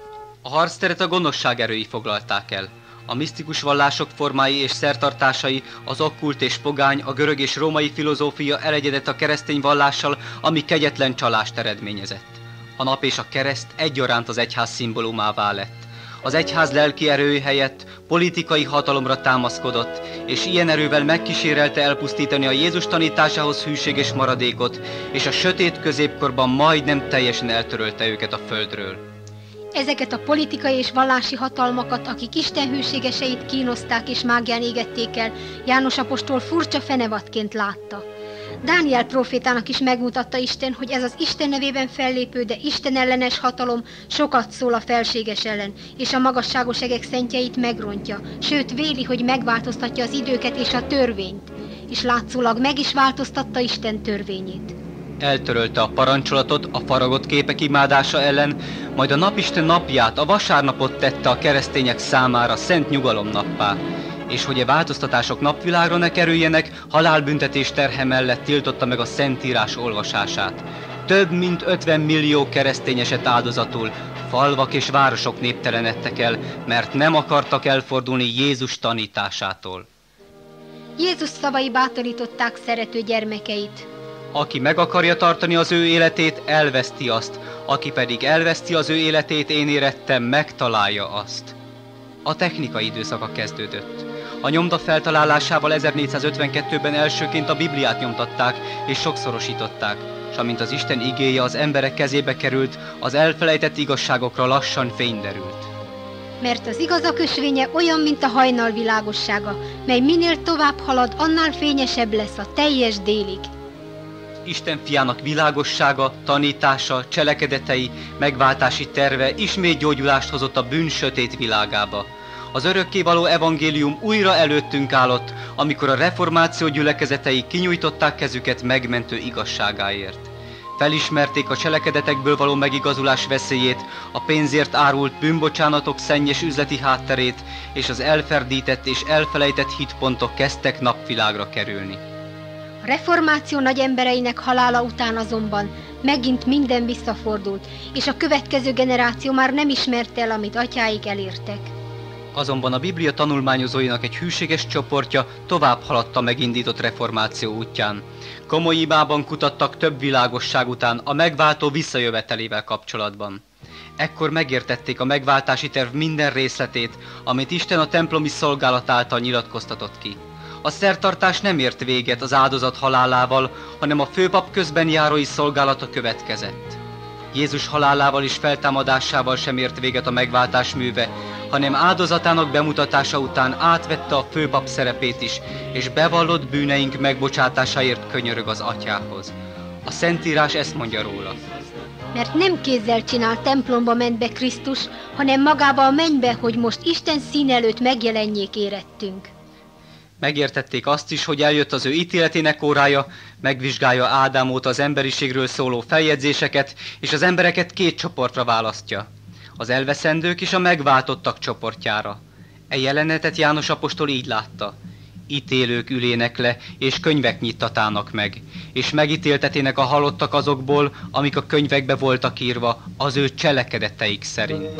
A harcteret a gonoszság erői foglalták el. A misztikus vallások formái és szertartásai, az okkult és pogány, a görög és római filozófia elegyedett a keresztény vallással, ami kegyetlen csalást eredményezett. A nap és a kereszt egyaránt az egyház szimbólumává lett. Az egyház lelki erő helyett politikai hatalomra támaszkodott, és ilyen erővel megkísérelte elpusztítani a Jézus tanításához hűséges maradékot, és a sötét középkorban majdnem teljesen eltörölte őket a földről. Ezeket a politikai és vallási hatalmakat, akik Isten hűségeseit kínozták és mágián égették el, János apostol furcsa fenevadként látta. Dániel prófétának is megmutatta Isten, hogy ez az Isten nevében fellépő, de Isten ellenes hatalom sokat szól a felséges ellen, és a magasságos egek szentjeit megrontja, sőt véli, hogy megváltoztatja az időket és a törvényt, és látszólag meg is változtatta Isten törvényét. Eltörölte a parancsolatot a faragott képek imádása ellen, majd a napisten napját, a vasárnapot tette a keresztények számára szent nyugalom nappá, és hogy a változtatások napvilágra ne kerüljenek, halálbüntetés terhe mellett tiltotta meg a Szentírás olvasását. Több mint ötven millió keresztény esett áldozatul, falvak és városok néptelenedtek el, mert nem akartak elfordulni Jézus tanításától. Jézus szavai bátorították szerető gyermekeit. Aki meg akarja tartani az ő életét, elveszti azt, aki pedig elveszti az ő életét, én érettem, megtalálja azt. A technikai időszaka kezdődött. A nyomda feltalálásával ezernégyszázötvenkettőben elsőként a Bibliát nyomtatták és sokszorosították, s amint az Isten igéje az emberek kezébe került, az elfelejtett igazságokra lassan fény derült. Mert az igazak ösvénye olyan, mint a hajnal világossága, mely minél tovább halad, annál fényesebb lesz a teljes délig. Isten fiának világossága, tanítása, cselekedetei, megváltási terve ismét gyógyulást hozott a bűn sötét világába. Az örökkévaló evangélium újra előttünk állott, amikor a reformáció gyülekezetei kinyújtották kezüket megmentő igazságáért. Felismerték a cselekedetekből való megigazulás veszélyét, a pénzért árult bűnbocsánatok szennyes üzleti hátterét, és az elferdített és elfelejtett hitpontok kezdtek napvilágra kerülni. A reformáció nagy embereinek halála után azonban megint minden visszafordult, és a következő generáció már nem ismerte el, amit atyáik elértek. Azonban a Biblia tanulmányozóinak egy hűséges csoportja tovább haladta megindított reformáció útján. Komoly imában kutattak több világosság után a megváltó visszajövetelével kapcsolatban. Ekkor megértették a megváltási terv minden részletét, amit Isten a templomi szolgálat által nyilatkoztatott ki. A szertartás nem ért véget az áldozat halálával, hanem a főpap közben járói szolgálata következett. Jézus halálával és feltámadásával sem ért véget a megváltás műve, hanem áldozatának bemutatása után átvette a főpap szerepét is, és bevallott bűneink megbocsátásáért könyörög az atyához. A Szentírás ezt mondja róla. Mert nem kézzel csinált templomba ment be Krisztus, hanem magába a mennybe, hogy most Isten szín előtt megjelenjék érettünk. Megértették azt is, hogy eljött az ő ítéletének órája, megvizsgálja Ádám óta az emberiségről szóló feljegyzéseket, és az embereket két csoportra választja. Az elveszendők és a megváltottak csoportjára. E jelenetet János apostol így látta. Ítélők ülének le, és könyvek nyittatának meg, és megítéltetének a halottak azokból, amik a könyvekbe voltak írva, az ő cselekedeteik szerint.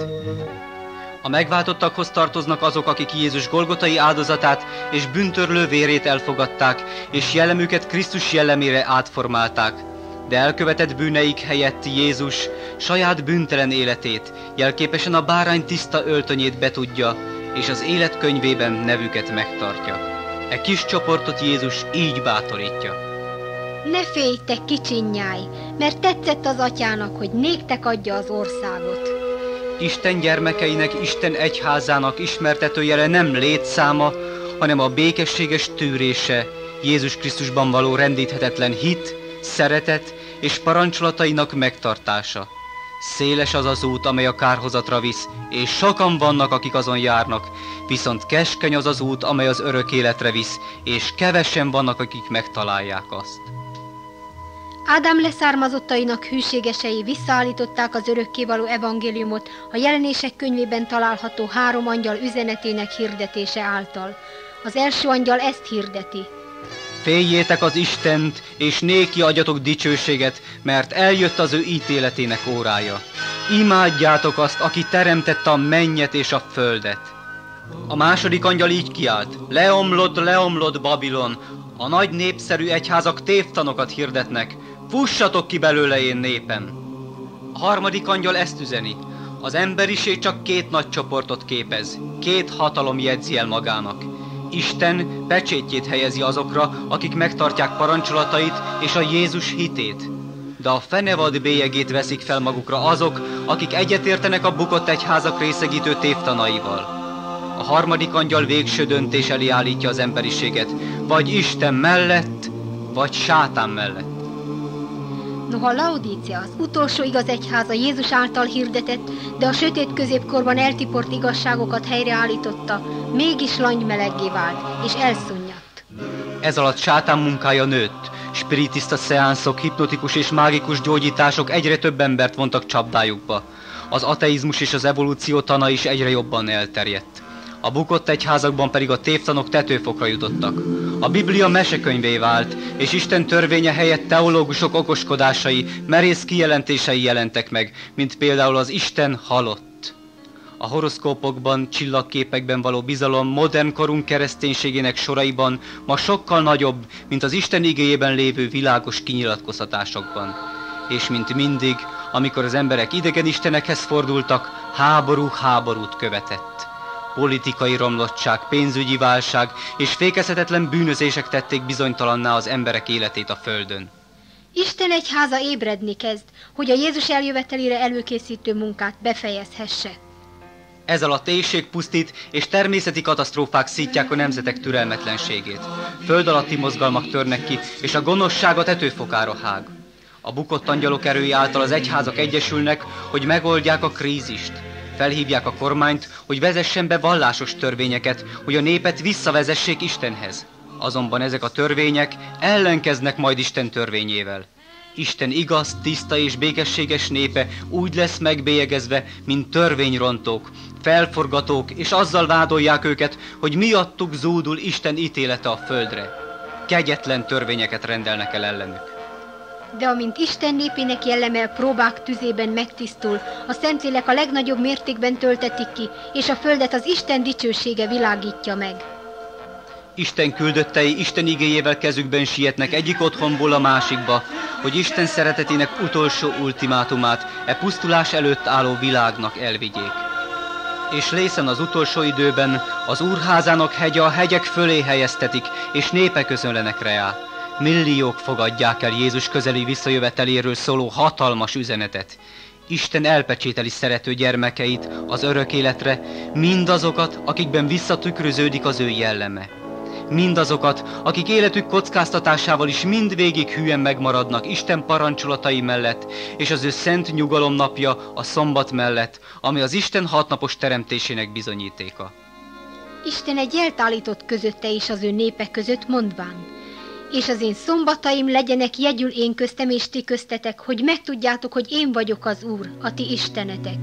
A megváltottakhoz tartoznak azok, akik Jézus golgotai áldozatát és bűntörlő vérét elfogadták, és jellemüket Krisztus jellemére átformálták. De elkövetett bűneik helyett Jézus saját bűntelen életét, jelképesen a bárány tiszta öltönyét betudja, és az élet könyvében nevüket megtartja. E kis csoportot Jézus így bátorítja. Ne félj, te kicsinnyáj, mert tetszett az atyának, hogy néktek adja az országot. Isten gyermekeinek, Isten egyházának ismertetőjele nem létszáma, hanem a békességes tűrése, Jézus Krisztusban való rendíthetetlen hit, szeretet és parancsolatainak megtartása. Széles az az út, amely a kárhozatra visz, és sokan vannak, akik azon járnak, viszont keskeny az az út, amely az örök életre visz, és kevesen vannak, akik megtalálják azt. Ádám leszármazottainak hűségesei visszaállították az örökkévaló evangéliumot a Jelenések könyvében található három angyal üzenetének hirdetése által. Az első angyal ezt hirdeti: Féljétek az Istent, és néki adjatok dicsőséget, mert eljött az ő ítéletének órája. Imádjátok azt, aki teremtette a mennyet és a földet. A második angyal így kiált: Leomlott, leomlott Babilon, a nagy népszerű egyházak tévtanokat hirdetnek, fussatok ki belőle, én népem. A harmadik angyal ezt üzeni: az emberiség csak két nagy csoportot képez, két hatalom jegyzi el magának. Isten pecsétjét helyezi azokra, akik megtartják parancsolatait és a Jézus hitét. De a fenevad bélyegét veszik fel magukra azok, akik egyetértenek a bukott egyházak részegítő tévtanaival. A harmadik angyal végső döntés elé állítja az emberiséget, vagy Isten mellett, vagy sátán mellett. Noha Laodícea az utolsó igaz egyháza Jézus által hirdetett, de a sötét középkorban eltiport igazságokat helyreállította, mégis langymelegé vált és elszunyadt. Ez alatt sátán munkája nőtt, spiritista szeánszok, hipnotikus és mágikus gyógyítások egyre több embert vontak csapdájukba. Az ateizmus és az evolúció tana is egyre jobban elterjedt. A bukott egyházakban pedig a tévtanok tetőfokra jutottak. A Biblia mesekönyvé vált, és Isten törvénye helyett teológusok okoskodásai, merész kijelentései jelentek meg, mint például az Isten halott. A horoszkópokban, csillagképekben való bizalom modern korunk kereszténységének soraiban ma sokkal nagyobb, mint az Isten igéjében lévő világos kinyilatkoztatásokban. És mint mindig, amikor az emberek idegen istenekhez fordultak, háború háborút követett. Politikai romlottság, pénzügyi válság és fékezhetetlen bűnözések tették bizonytalanná az emberek életét a földön. Isten egyháza ébredni kezd, hogy a Jézus eljövetelére előkészítő munkát befejezhesse. Ez alatt éhség pusztít és természeti katasztrófák szítják a nemzetek türelmetlenségét. Föld alatti mozgalmak törnek ki, és a gonoszság a tetőfokára hág. A bukott angyalok erői által az egyházak egyesülnek, hogy megoldják a krízist. Felhívják a kormányt, hogy vezessen be vallásos törvényeket, hogy a népet visszavezessék Istenhez. Azonban ezek a törvények ellenkeznek majd Isten törvényével. Isten igaz, tiszta és békességes népe úgy lesz megbélyegezve, mint törvényrontók, felforgatók, és azzal vádolják őket, hogy miattuk zúdul Isten ítélete a földre. Kegyetlen törvényeket rendelnek el ellenük. De amint Isten népének jelleme a próbák tüzében megtisztul, a Szentlélek a legnagyobb mértékben töltetik ki, és a földet az Isten dicsősége világítja meg. Isten küldöttei Isten igéjével kezükben sietnek egyik otthonból a másikba, hogy Isten szeretetének utolsó ultimátumát e pusztulás előtt álló világnak elvigyék. És lészen az utolsó időben az Úrházának hegye a hegyek fölé helyeztetik, és népek özönlenek reá. Milliók fogadják el Jézus közeli visszajöveteléről szóló hatalmas üzenetet. Isten elpecsételi szerető gyermekeit az örök életre, mindazokat, akikben visszatükröződik az ő jelleme. Mindazokat, akik életük kockáztatásával is mindvégig hűen megmaradnak Isten parancsolatai mellett, és az ő szent nyugalom napja a szombat mellett, ami az Isten hatnapos teremtésének bizonyítéka. Isten egy jelt állított közötte és az ő népe között, mondván: és az én szombataim legyenek jegyül én köztem és ti köztetek, hogy megtudjátok, hogy én vagyok az Úr, a ti istenetek.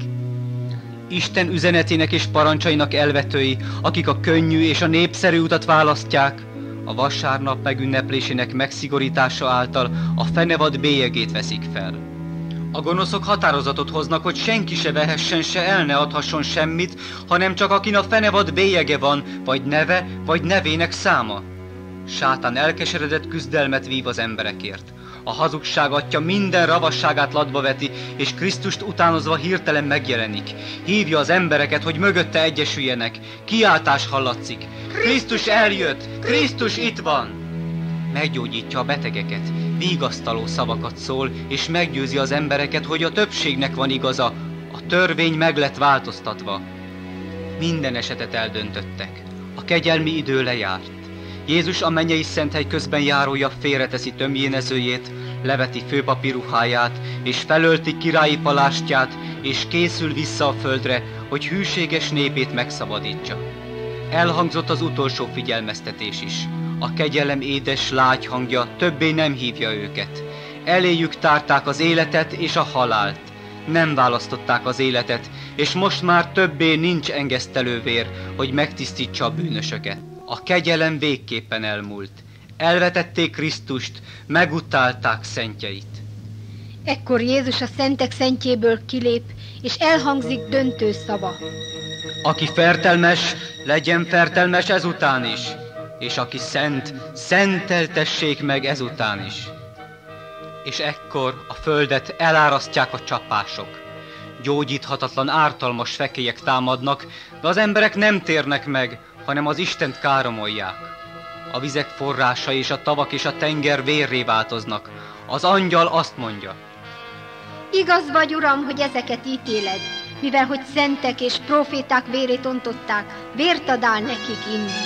Isten üzenetének és parancsainak elvetői, akik a könnyű és a népszerű utat választják, a vasárnap megünneplésének megszigorítása által a fenevad bélyegét veszik fel. A gonoszok határozatot hoznak, hogy senki se vehessen, se el ne adhasson semmit, hanem csak akin a fenevad bélyege van, vagy neve, vagy nevének száma. Sátán elkeseredett küzdelmet vív az emberekért. A hazugság atya minden ravasságát latba veti, és Krisztust utánozva hirtelen megjelenik. Hívja az embereket, hogy mögötte egyesüljenek. Kiáltás hallatszik. Krisztus eljött! Krisztus itt van! Meggyógyítja a betegeket, vigasztaló szavakat szól, és meggyőzi az embereket, hogy a többségnek van igaza. A törvény meg lett változtatva. Minden esetet eldöntöttek. A kegyelmi idő lejárt. Jézus a mennyei szenthely közben járója félreteszi tömjénezőjét, leveti főpapi ruháját, és felölti királyi palástját, és készül vissza a földre, hogy hűséges népét megszabadítsa. Elhangzott az utolsó figyelmeztetés is. A kegyelem édes lágy hangja többé nem hívja őket. Eléjük tárták az életet és a halált. Nem választották az életet, és most már többé nincs engesztelővér, hogy megtisztítsa a bűnösöket. A kegyelem végképpen elmúlt. Elvetették Krisztust, megutálták szentjeit. Ekkor Jézus a szentek szentjéből kilép, és elhangzik döntő szava. Aki fertelmes, legyen fertelmes ezután is, és aki szent, szenteltessék meg ezután is. És ekkor a földet elárasztják a csapások. Gyógyíthatatlan, ártalmas fekélyek támadnak, de az emberek nem térnek meg, hanem az Istent káromolják. A vizek forrása és a tavak és a tenger vérré változnak. Az angyal azt mondja: Igaz vagy, Uram, hogy ezeket ítéled, mivel hogy szentek és proféták vérét ontották, vért adál nekik inni.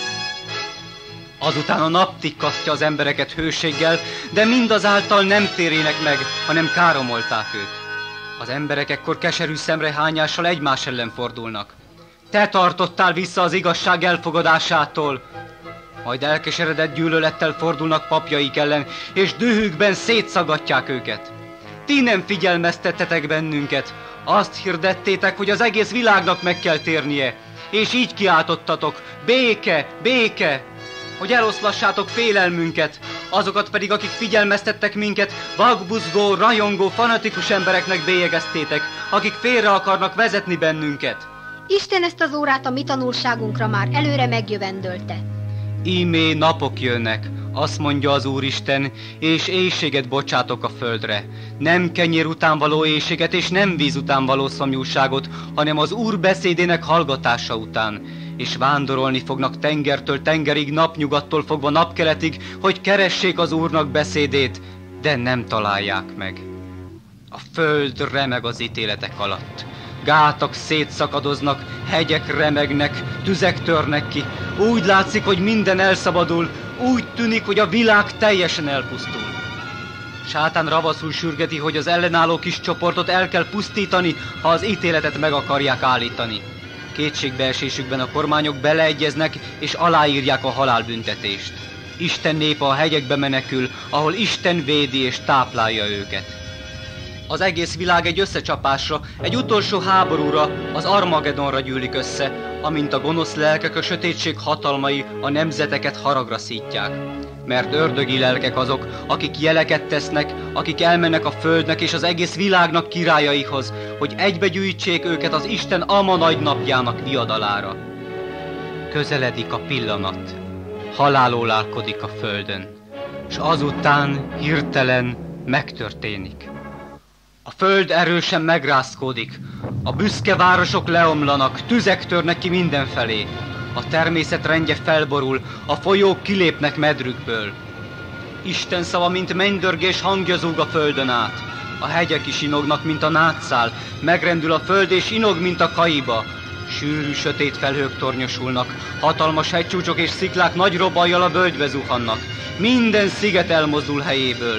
Azután a nap tikkasztja az embereket hőséggel, de mindazáltal nem térének meg, hanem káromolták őt. Az emberek ekkor keserű szemrehányással egymás ellen fordulnak. Te tartottál vissza az igazság elfogadásától. Majd elkeseredett gyűlölettel fordulnak papjaik ellen, és dühükben szétszagatják őket. Ti nem figyelmeztettetek bennünket, azt hirdettétek, hogy az egész világnak meg kell térnie, és így kiáltottatok: béke, béke! Hogy eloszlassátok félelmünket, azokat pedig, akik figyelmeztettek minket, vakbuzgó, rajongó, fanatikus embereknek bélyegeztétek, akik félre akarnak vezetni bennünket. Isten ezt az órát a mi tanulságunkra már előre megjövendölte. Ímé napok jönnek, azt mondja az Úristen, és éjséget bocsátok a földre. Nem kenyér után való éjséget, és nem víz után való szomjúságot, hanem az Úr beszédének hallgatása után. És vándorolni fognak tengertől tengerig, napnyugattól fogva napkeletig, hogy keressék az Úrnak beszédét, de nem találják meg. A föld remeg az ítéletek alatt. Gátak szétszakadoznak, hegyek remegnek, tüzek törnek ki. Úgy látszik, hogy minden elszabadul, úgy tűnik, hogy a világ teljesen elpusztul. Sátán ravaszul sürgeti, hogy az ellenálló kis csoportot el kell pusztítani, ha az ítéletet meg akarják állítani. Kétségbeesésükben a kormányok beleegyeznek és aláírják a halálbüntetést. Isten népe a hegyekbe menekül, ahol Isten védi és táplálja őket. Az egész világ egy összecsapásra, egy utolsó háborúra, az Armagedonra gyűlik össze, amint a gonosz lelkek, a sötétség hatalmai a nemzeteket haragra szítják. Mert ördögi lelkek azok, akik jeleket tesznek, akik elmennek a földnek és az egész világnak királyaihoz, hogy egybegyűjtsék őket az Isten ama nagy napjának viadalára. Közeledik a pillanat, halálólálkodik a földön, és azután hirtelen megtörténik. A föld erősen megrázkódik, a büszke városok leomlanak, tüzek törnek ki mindenfelé. A természet rendje felborul, a folyók kilépnek medrükből. Isten szava, mint mennydörgés hangja zúg a földön át. A hegyek is inognak, mint a nátszál, megrendül a föld és inog, mint a kaiba. Sűrű, sötét felhők tornyosulnak, hatalmas hegycsúcsok és sziklák nagy robajjal a völgybe zuhannak. Minden sziget elmozdul helyéből.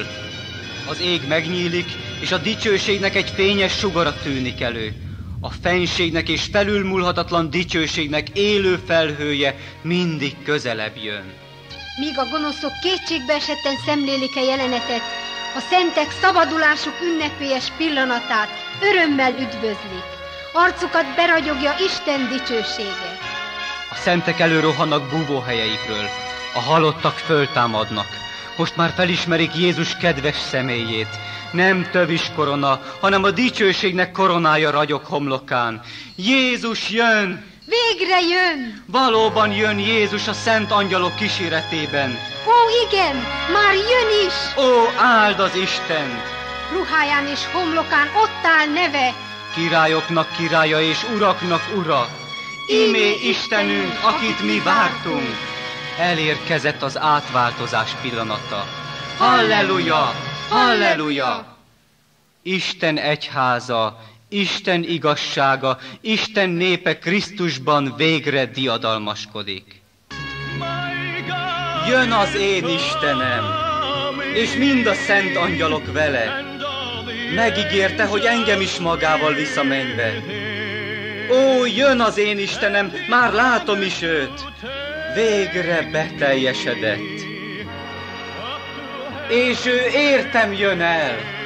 Az ég megnyílik, és a dicsőségnek egy fényes sugara tűnik elő. A fenségnek és felülmúlhatatlan dicsőségnek élő felhője mindig közelebb jön. Míg a gonoszok kétségbe esetten szemlélik a jelenetet, a szentek szabadulásuk ünnepélyes pillanatát örömmel üdvözlik. Arcukat beragyogja Isten dicsősége. A szentek előrohannak búvóhelyeikről, a halottak föltámadnak. Most már felismerik Jézus kedves személyét. Nem tövis korona, hanem a dicsőségnek koronája ragyog homlokán. Jézus jön! Végre jön! Valóban jön Jézus a szent angyalok kíséretében. Ó, igen, már jön is! Ó, áld az Istent! Ruháján és homlokán ott áll neve. Királyoknak királya és uraknak ura. Ímé Istenünk, akit mi vártunk. Elérkezett az átváltozás pillanata. Halleluja! Halleluja! Isten egyháza, Isten igazsága, Isten népe Krisztusban végre diadalmaskodik. Jön az én Istenem, és mind a szent angyalok vele. Megígérte, hogy engem is magával visz a mennybe. Ó, jön az én Istenem, már látom is őt. Végre beteljesedett. És ő értem jön el.